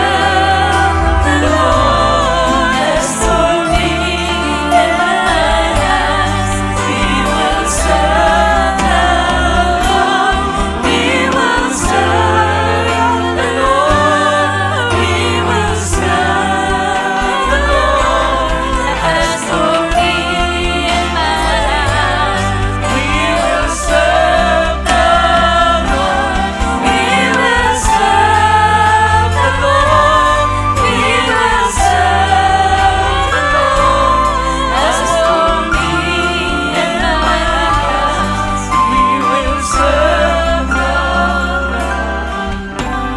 serve the Lord. As for me and my house, we will serve the Lord. We will serve the Lord. We will serve the Lord. As for me and my house, we will serve the Lord. We will serve the Lord. We will serve the Lord. As for me and my house, we will serve the Lord.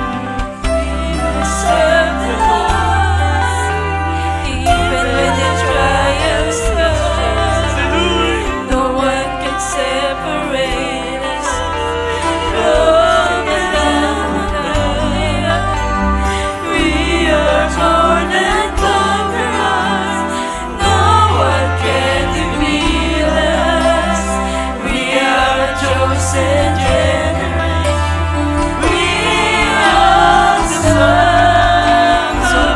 We will serve the Lord. Even when the trials come, no one can separate us from the love of God. We are more than conquerors. No one can defeat us. We are a chosen generation. We are the sons of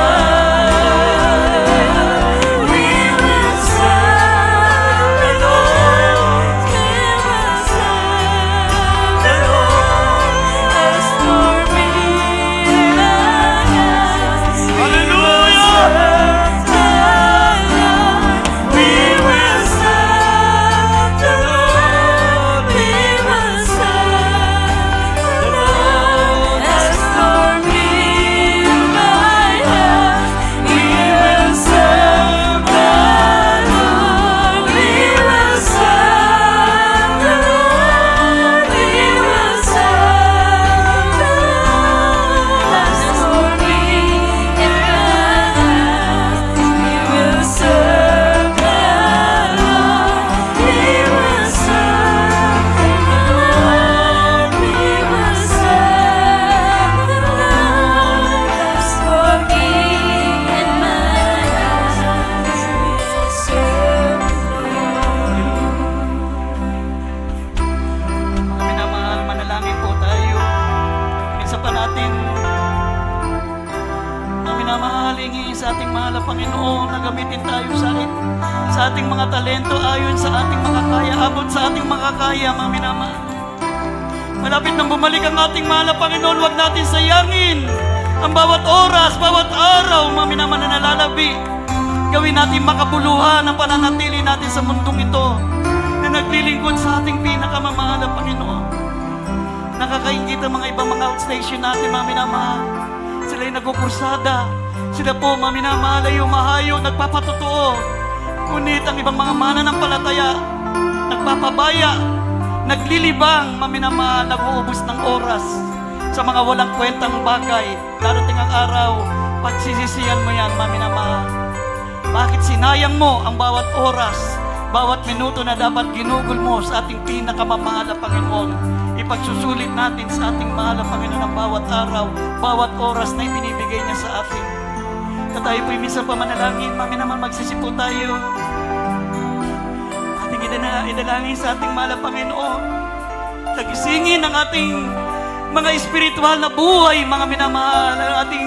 God. We will serve the Lord. We will serve the Lord. As for me and my house, we will serve the Lord. We will serve the Lord. We will serve the Lord. As for me and my house, we will serve the Lord. We will serve the Lord. We will serve the Lord. As for me and my house, we will serve the Lord. We will serve the Lord. We will serve the Lord. As for me and my house, we will serve the Lord. Mga minamahal, manalangin po tayo. Isa pa natin ang minamahal, hingi sa ating mahal na Panginoon na gamitin tayo sa, sa ating mga talento ayon sa ating makakaya, abot sa ating makakaya, mga minamahal. Malapit nang bumalik ang ating mahal na Panginoon, huwag natin sayangin ang bawat oras, bawat araw, mga minamahal na nalalabi. Gawin natin makabuluhan ang pananatili natin sa mundong ito na naglilingkod sa ating pinakamamahal na Panginoon. Nakakaingit ang mga ibang mga outstation natin, mga minamahal. Sila ay nagkukursada. Sila po, mga minamahal, ay umahayo, nagpapatotoo. Ngunit ang ibang mga mananampalataya, nagpapabaya, naglilibang, mga minamahal, nag-uubos ng oras sa mga walang kwentang bagay. Darating ang araw, pagsisisihan mo yan, mga minamahal. Bakit sinayang mo ang bawat oras, bawat minuto na dapat ginugol mo sa ating pinakamamahal na Panginoon? Ipagsusulit natin sa ating mahal na Panginoon ang bawat araw, bawat oras na ibinibigay niya sa atin. Na tayo po'y minsan pa manalangin, mami naman magsisipo tayo. Ating idalangin sa ating mahal na Panginoon. Nagisingin ang ating mga espiritual na buhay, mga minamahal, ang ating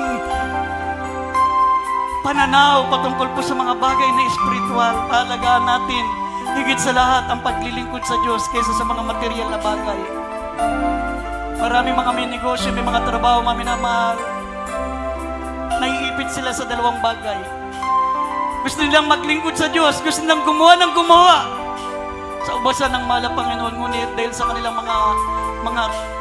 pananaw patungkol po sa mga bagay na espiritual. Paalagaan natin higit sa lahat ang paglilingkod sa Diyos kaysa sa mga material na bagay. Marami mga may negosyo, may mga trabaho, mga minamahal, naiipit sila sa dalawang bagay. Gusto nilang maglingkod sa Diyos, gusto nilang gumawa ng gumawa sa ubasan ng mahal na Panginoon, ngunit dahil sa kanilang mga mga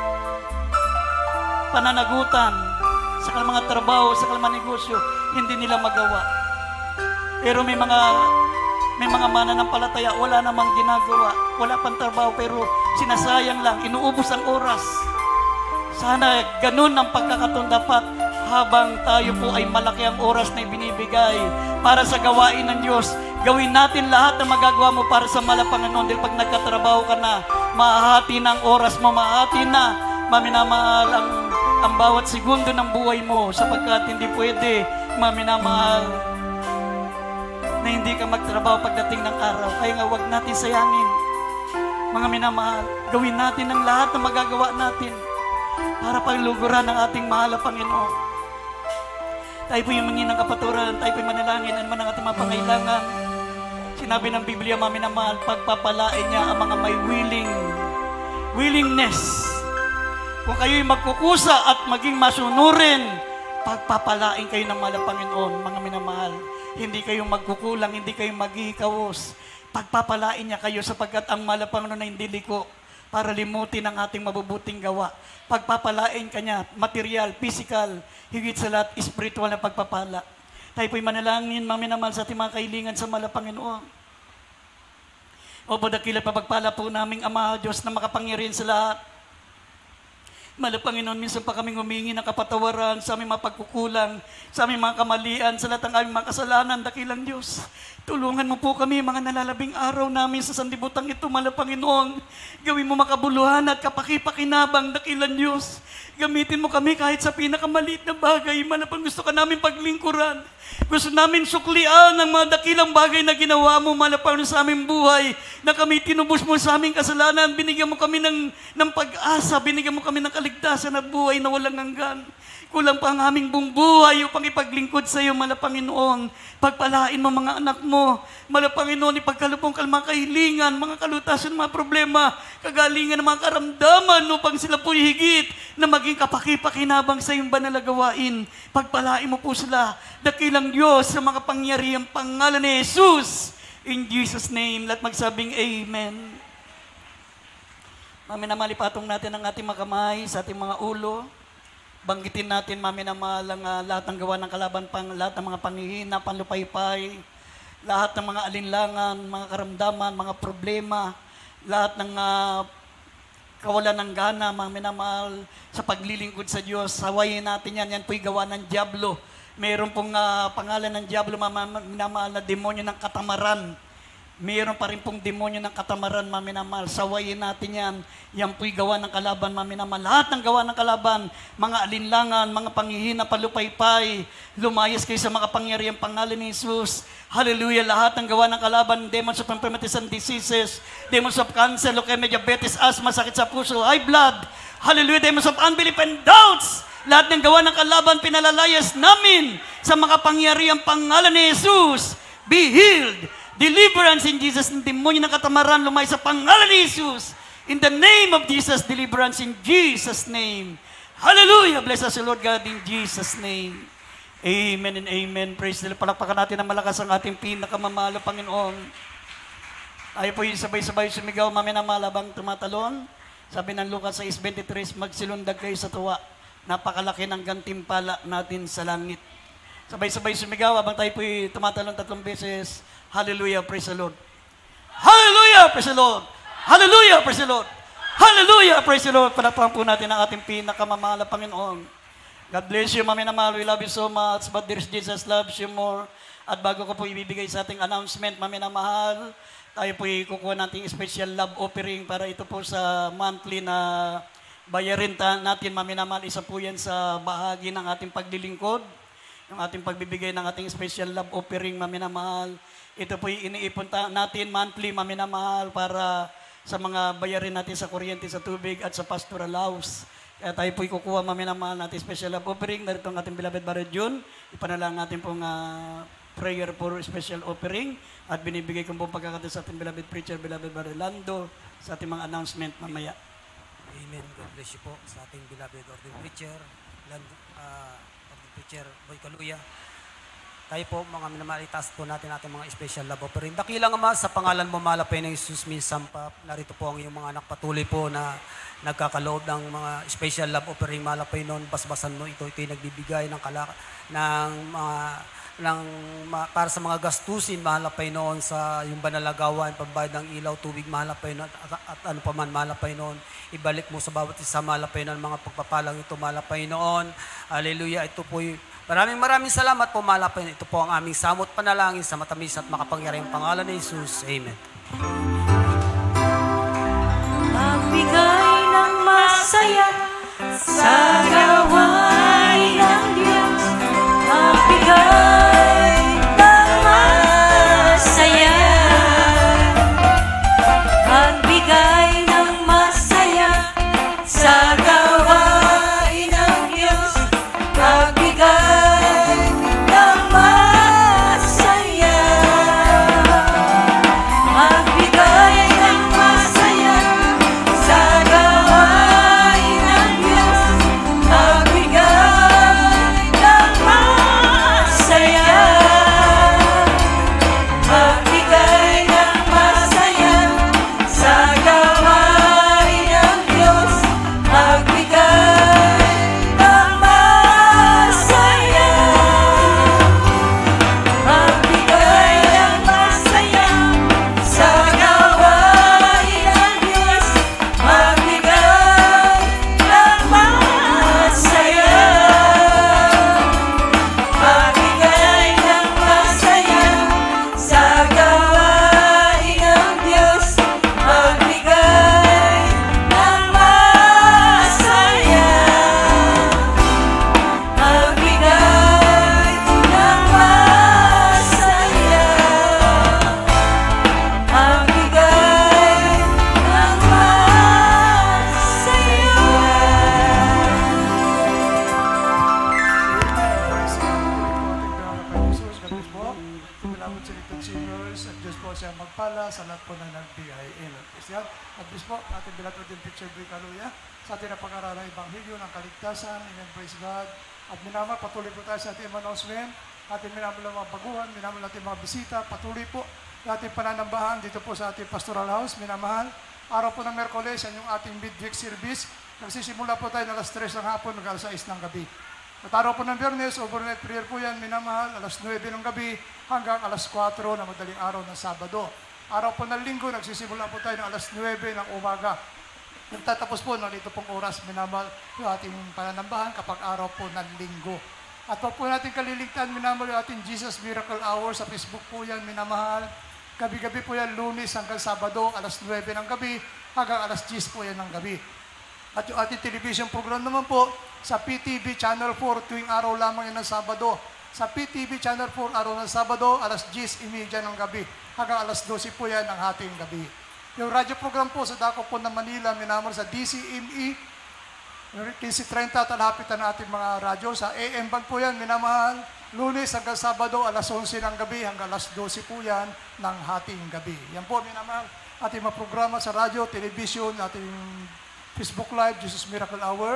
pananagutan, sa kanilang mga trabaho, sa kanilang mga negosyo, hindi nila magawa. Pero may mga may mga mananampalataya, wala namang ginagawa, wala pang trabaho, pero sinasayang lang, inuubos ang oras. Sana ganun ang pagkakataon dapat habang tayo po ay malaki ang oras na ibinibigay para sa gawain ng Diyos. Gawin natin lahat na magagawa mo para sa mahal na Panginoon. Dahil pag nagkatrabaho ka na, mahati na ang oras mo, mahati na, maminamahal ang, ang bawat segundo ng buhay mo, sapagkat hindi pwede, maminamahal, na hindi ka magtrabaho pagdating ng araw. Kaya nga, huwag natin sayangin. Mga minamahal, gawin natin ang lahat na magagawa natin para pagluguran ng ating mahal na Panginoon. Tayo po yung mangin ng kapaturan, tayo po yung manalangin, ano man ang ating mga pangailangan. Sinabi ng Biblia, mga minamahal, pagpapalain niya ang mga may willing, willingness. Kung kayo'y magkukusa at maging masunurin, pagpapalain kayo ng mahal na Panginoon, mga minamahal. Hindi kayong magkukulang, hindi kayong maghihikawos. Pagpapalain niya kayo sapagkat ang mahal na Panginoon na hindi liko para limutin ang ating mabubuting gawa. Pagpapalain kanya, material, physical, higit sa lahat, spiritual na pagpapala. Tayo po'y manalangin, maminamahal sa ating mga kahilingan sa mahal na Panginoon. O po dakila pagpala po naming Ama, Diyos na makapangyarihan sa lahat. Mahal na Panginoon, minsan pa kaming humingi ng kapatawaran sa aming mga pagkukulang, sa aming mga kamalian, sa lahat ng aming mga kasalanan, dakilang Diyos. Tulungan mo po kami, mga nalalabing araw namin sa sandibutang ito, mahal na Panginoon. Gawin mo makabuluhan at kapakipakinabang, dakilang Diyos. Gamitin mo kami kahit sa pinakamaliit na bagay, mahal na Panginoon, gusto ka namin paglingkuran. Gusto namin suklian ang mga dakilang bagay na ginawa mo, mahal na Panginoon, sa aming buhay, na kami tinubos mo sa aming kasalanan, binigyan mo kami ng, ng pag-asa, binigyan mo kami ng kaligtasan at buhay na walang hanggan. Kulang pa ang aming buong buhay upang ipaglingkod sa iyo, mahal na Panginoon. Pagpalain mo mga anak mo, mahal na Panginoon, ipagkalupong ka mga kahilingan, mga kalutasan, mga problema, kagalingan ng mga karamdaman upang sila po higit na maging kapakipakinabang sa iyong banal na gawain. Pagpalain mo po sila, dakilang Diyos, sa mga pangyarihang pangalan ni Jesus. In Jesus' name, lahat magsabing Amen. Mami na malipatong natin ang ating mga kamay sa ating mga ulo. Banggitin natin, mami na malang uh, lahat ng gawa ng kalaban, pang, lahat ng mga panghihina, panlupaypay, lahat ng mga alinlangan, mga karamdaman, mga problema, lahat ng uh, kawalan ng gana, mami na mahal, sa paglilingkod sa Diyos. Sawayin natin yan, yan po'y gawa ng Diablo. Mayroon pong uh, pangalan ng Diablo, mami na mahal, na demonyo ng katamaran. Mayroon pa rin pong demonyo ng katamaran, mami na mahal. Sawayin natin yan. Yan po'y gawa ng kalaban, mami na mahal. Lahat ng gawa ng kalaban, mga alinlangan, mga panghihina, palupaypay, lumayas kayo sa mga pangyarihang pangalan ni Jesus. Hallelujah. Lahat ng gawa ng kalaban, demons of infirmities and diseases, demons of cancer, leukemia, diabetes, asthma, sakit sa puso, high blood. Hallelujah. Demons of unbelief and doubts. Lahat ng gawa ng kalaban, pinalalayas namin sa mga pangyarihang pangalan ni Jesus. Be healed. Deliverance in Jesus. Ng demonyo ng katamaran, lumayas sa pangalan ni Jesus. In the name of Jesus, deliverance in Jesus' name. Hallelujah! Bless us, Lord God, in Jesus' name. Amen and amen. Praise the Lord. Palakpakan natin ng malakas ang ating pinakamamahal na Panginoon. Tayo po yung sabay-sabay sumigaw, maminamahal habang tumatalon. Sabi ng Lucas six twenty-three, magsilundag kayo sa tuwa. Napakalaki ng gantimpala natin sa langit. Sabay-sabay sumigaw habang tayo po yung tumatalon tatlong beses. Hallelujah! Praise the Lord. Hallelujah! Praise the Lord. Hallelujah! Praise the Lord. Hallelujah! Praise the Lord. Palakpakan po natin ang ating pinakamamahal na Panginoon. God bless you, mami na mahal. We love you so much, but there's Jesus loves you more. At bago ko po ibibigay sa ating announcement, mami na mahal, tayo po kukuha natin special love offering para ito po sa monthly na bayarin ta natin, mami na mahal. Isa po yan sa bahagi ng ating paglilingkod, yung ating pagbibigay ng ating special love offering, mami na mahal. Ito po yung iniipon natin monthly, mami na mahal, para sa mga bayarin natin sa kuryente, sa tubig, at sa pastoral house. Kaya tayo po'y kukuha, mami na mahal, natin special love offering. Narito ang ating beloved Brother June. Ipanalang natin pong uh, prayer for special offering. At binibigay kong pong pagkakataon sa ating beloved preacher, beloved Brother Lando, sa ating mga announcement mamaya. Amen. God bless you po sa ating beloved ordained preacher, Lando, uh, ordained preacher Bhoy Caluya. Tayo po, mga minamahal, itaas po natin ating mga special love offering. Dakilang Ama, sa pangalan mo, malapay ng Jesus, minsan pa, narito po ang iyong mga anak patuloy po na nagkakaloob ng mga special love offering, malapay noon, basbasan mo ito, ito'y nagbibigay ng kalak ng mga ng ma, para sa mga gastusin, malapay noon sa yung banalagawan, pambayad ng ilaw, tubig, malapay noon, at, at, at ano pa man, malapay noon, ibalik mo sa bawat isa, malapay noon, mga pagpapalang ito, malapay noon. Hallelujah, ito po'y maraming maraming salamat po, malapay noon. Ito po ang aming samot panalangin sa matamis at makapangyarihang pangalan ni Jesus. Amen. Magbigay ng masaya sa gawain ng Diyos. Magbigay ng masaya. Magbigay ng masaya sa gawain ng Diyos. Magbigay ng masaya. Magbigay ng masaya sa gawain ng Diyos. Magbigay ng masaya. Magbigay ng masaya sa gawain ng Diyos. Magbigay ng masaya. Magbigay ng masaya sa gawain ng Diyos. Magbigay ng masaya. Magbigay ng masaya sa gawain ng Diyos. Magbigay ng masaya. Magbigay ng masaya. Magbigay ng Jesus, God bless po. Beloved selected singers, at Diyos po siya magpala sa lahat po na nag-B I N. Christian, at Diyos po, ating beloved din preacher Bhoy Caluya, sa ating napag-aralang Ebanghelyo ng Kaligtasan. Amen, praise God. At minamahal, patuloy po tayo sa ating announcement. Ating minamahal ang mga baguhan, minamahal natin mga bisita. Patuloy po sa ating pananambahan dito po sa ating pastoral house. Minamahal, araw po ng Merkoles, yan yung ating midweek service. Nagsisimula po tayo ng alas tres ng hapon, hanggang alas sais ng gabi. At araw po ng Biyernes, overnight prayer po yan, minamahal, alas nuwebe ng gabi hanggang alas kwatro na madaling araw ng Sabado. Araw po ng Linggo, nagsisimula po tayo ng alas nuwebe ng umaga. Nagtatapos po ng ito pong oras, minamahal, yung ating pananambahan kapag araw po ng Linggo. At wag po natin kaliligtaan, minamahal, yung ating Jesus Miracle Hour, sa Facebook po yan, minamahal. Gabi-gabi po yan, Lunes hanggang Sabado, alas nuwebe ng gabi hanggang alas diyes po yan ng gabi. At yung ating television program naman po, sa P T V Channel four, tuwing araw lamang yan ng Sabado. Sa P T V Channel four, araw ng Sabado, alas diyes imedya ng gabi, hanggang alas dose po yan ng hating gabi. Yung radio program po sa Dako po ng Manila, minamahal, sa D C M E, quinze thirty, talapitan ng ating mga radyo. Sa A M band po yan, minamahal, Lunes hanggang Sabado, alas onse ng gabi, hanggang alas dose po yan ng hating gabi. Yan po, minamahal, ating mga programa sa radyo, television, ating Facebook Live, Jesus Miracle Hour.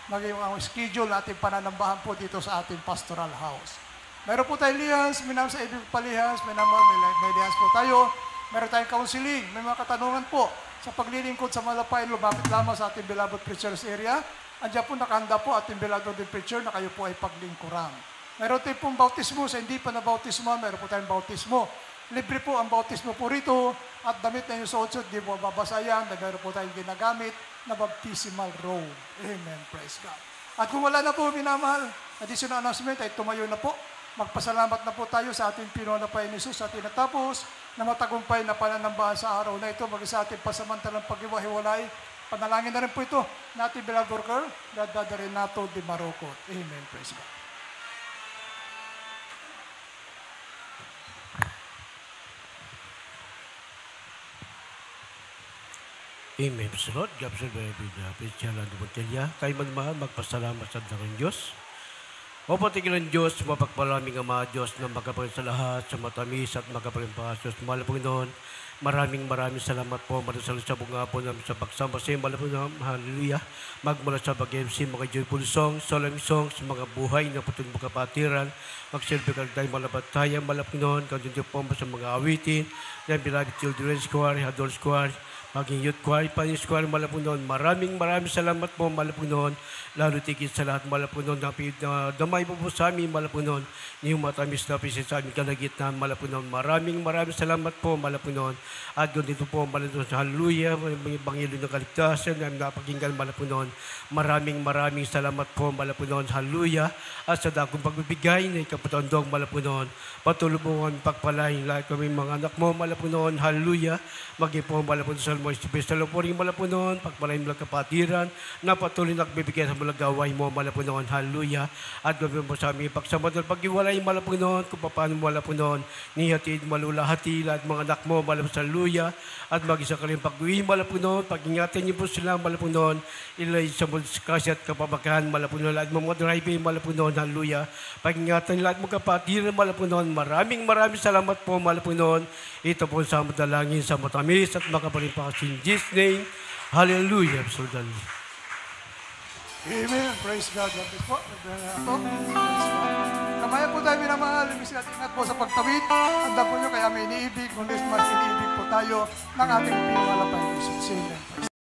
maging ang schedule na ating pananambahan po dito sa ating pastoral house. Meron po tayong lihas, minam sa ibig palihas, minam may, may lihas po tayo. Meron tayong counseling, may mga katanungan po sa paglilingkod sa Malapain, lumapit lamang sa ating beloved preachers area. Andiyan po nakahanda po ating beloved preacher na kayo po ay paglingkuran. Meron tayong pong bautismo, sa hindi pa na bautismo, meron po tayong bautismo. Libre po ang bautismo po rito at damit na yung suot-suot, di po babasayan, na meron po tayong ginagamit na baptismal robe. Amen, praise God. At kung wala na po, minamahal, additional announcement ay tumayo na po. Magpasalamat na po tayo sa ating pinunapay ni Jesus sa tinatapos na matagumpay na pananambahan sa araw na ito, mag-isa ating pasamantalang pag-iwahiwalay. Panalangin na rin po ito na ating beloved worker, God Brother Renato de Marocot. Amen, praise God. Amen. Salamat. Gabsal ba yung pinagpinsyalan ng Montelia. Tayo magmahal, magpasalamat sa Dangin Diyos. O patigilan Diyos, mapagpalaming Ama Diyos na magkaparin sa lahat, sa matamis at magkaparin pa Diyos. Mahal po noon, maraming maraming salamat po. Marasal sa bunga po namin sa pagsama sa iyo. Mahal po noon, hallelujah. Magmula sa J M C I M, mga joyful songs, solemn songs, mga buhay na putong magkapatiran, magsilbi ka tayo malapatayan. Mahal po noon, kandiyo po sa mga awitin, na beloved children's choir, adult choir, maging youth choir, Spanish choir, malapunon. Maraming maraming salamat po, malapunon. Lalo tigit sa lahat, malapunon. Na damay po po sa amin, malapunon. Niyong matamis na pisit sa amin kalagitnaan, malapunon. Maraming maraming salamat po, malapunon. At doon dito po, malapunon sa hallelujah, mga bangilo ng kaligtasan, na napakinggan, malapunon. Maraming maraming salamat po, malapunon, hallelujah. At sa dakong pagbibigay na ikapatandong, malapunon. Patuloy po kami pagpalain, lahat kami mga anak mo, malapunon, hallelujah. Maging po, malapunon sa mo, special po rin malapunon, pagpalain mo lang kapatiran, na patuloy nagbibigay sa mga gaway mo, malapunon, hallelujah. At gawin mo sa aming pagsamadol, pag-iwalay, malapunon, kung paano mo, malapunon, nihatid, malulahati, lahat mga anak mo, malapunon, hallelujah. At mag-isa ka rin pag-uwi, malapunon, pag-ingatan niyo po sila, malapunon, ilay sa kasi at kapabakahan, malapunon, lahat mga driver, malapunon, hallelujah. Pag-ingatan lahat mga kapatiran, malapunon, maraming maraming salamat po, malapunon. Ito po sa madalangin sa matamis at makapalimpas in Jesus' name. Hallelujah. Absolutely. Amen. Praise God. God bless po. Kamayan po tayo minamahal. Ibig ingat po sa pagtawid. Handa po nyo kaya may iniibig. Kundi mas iniibig po tayo ng ating pinangalapay. Amen.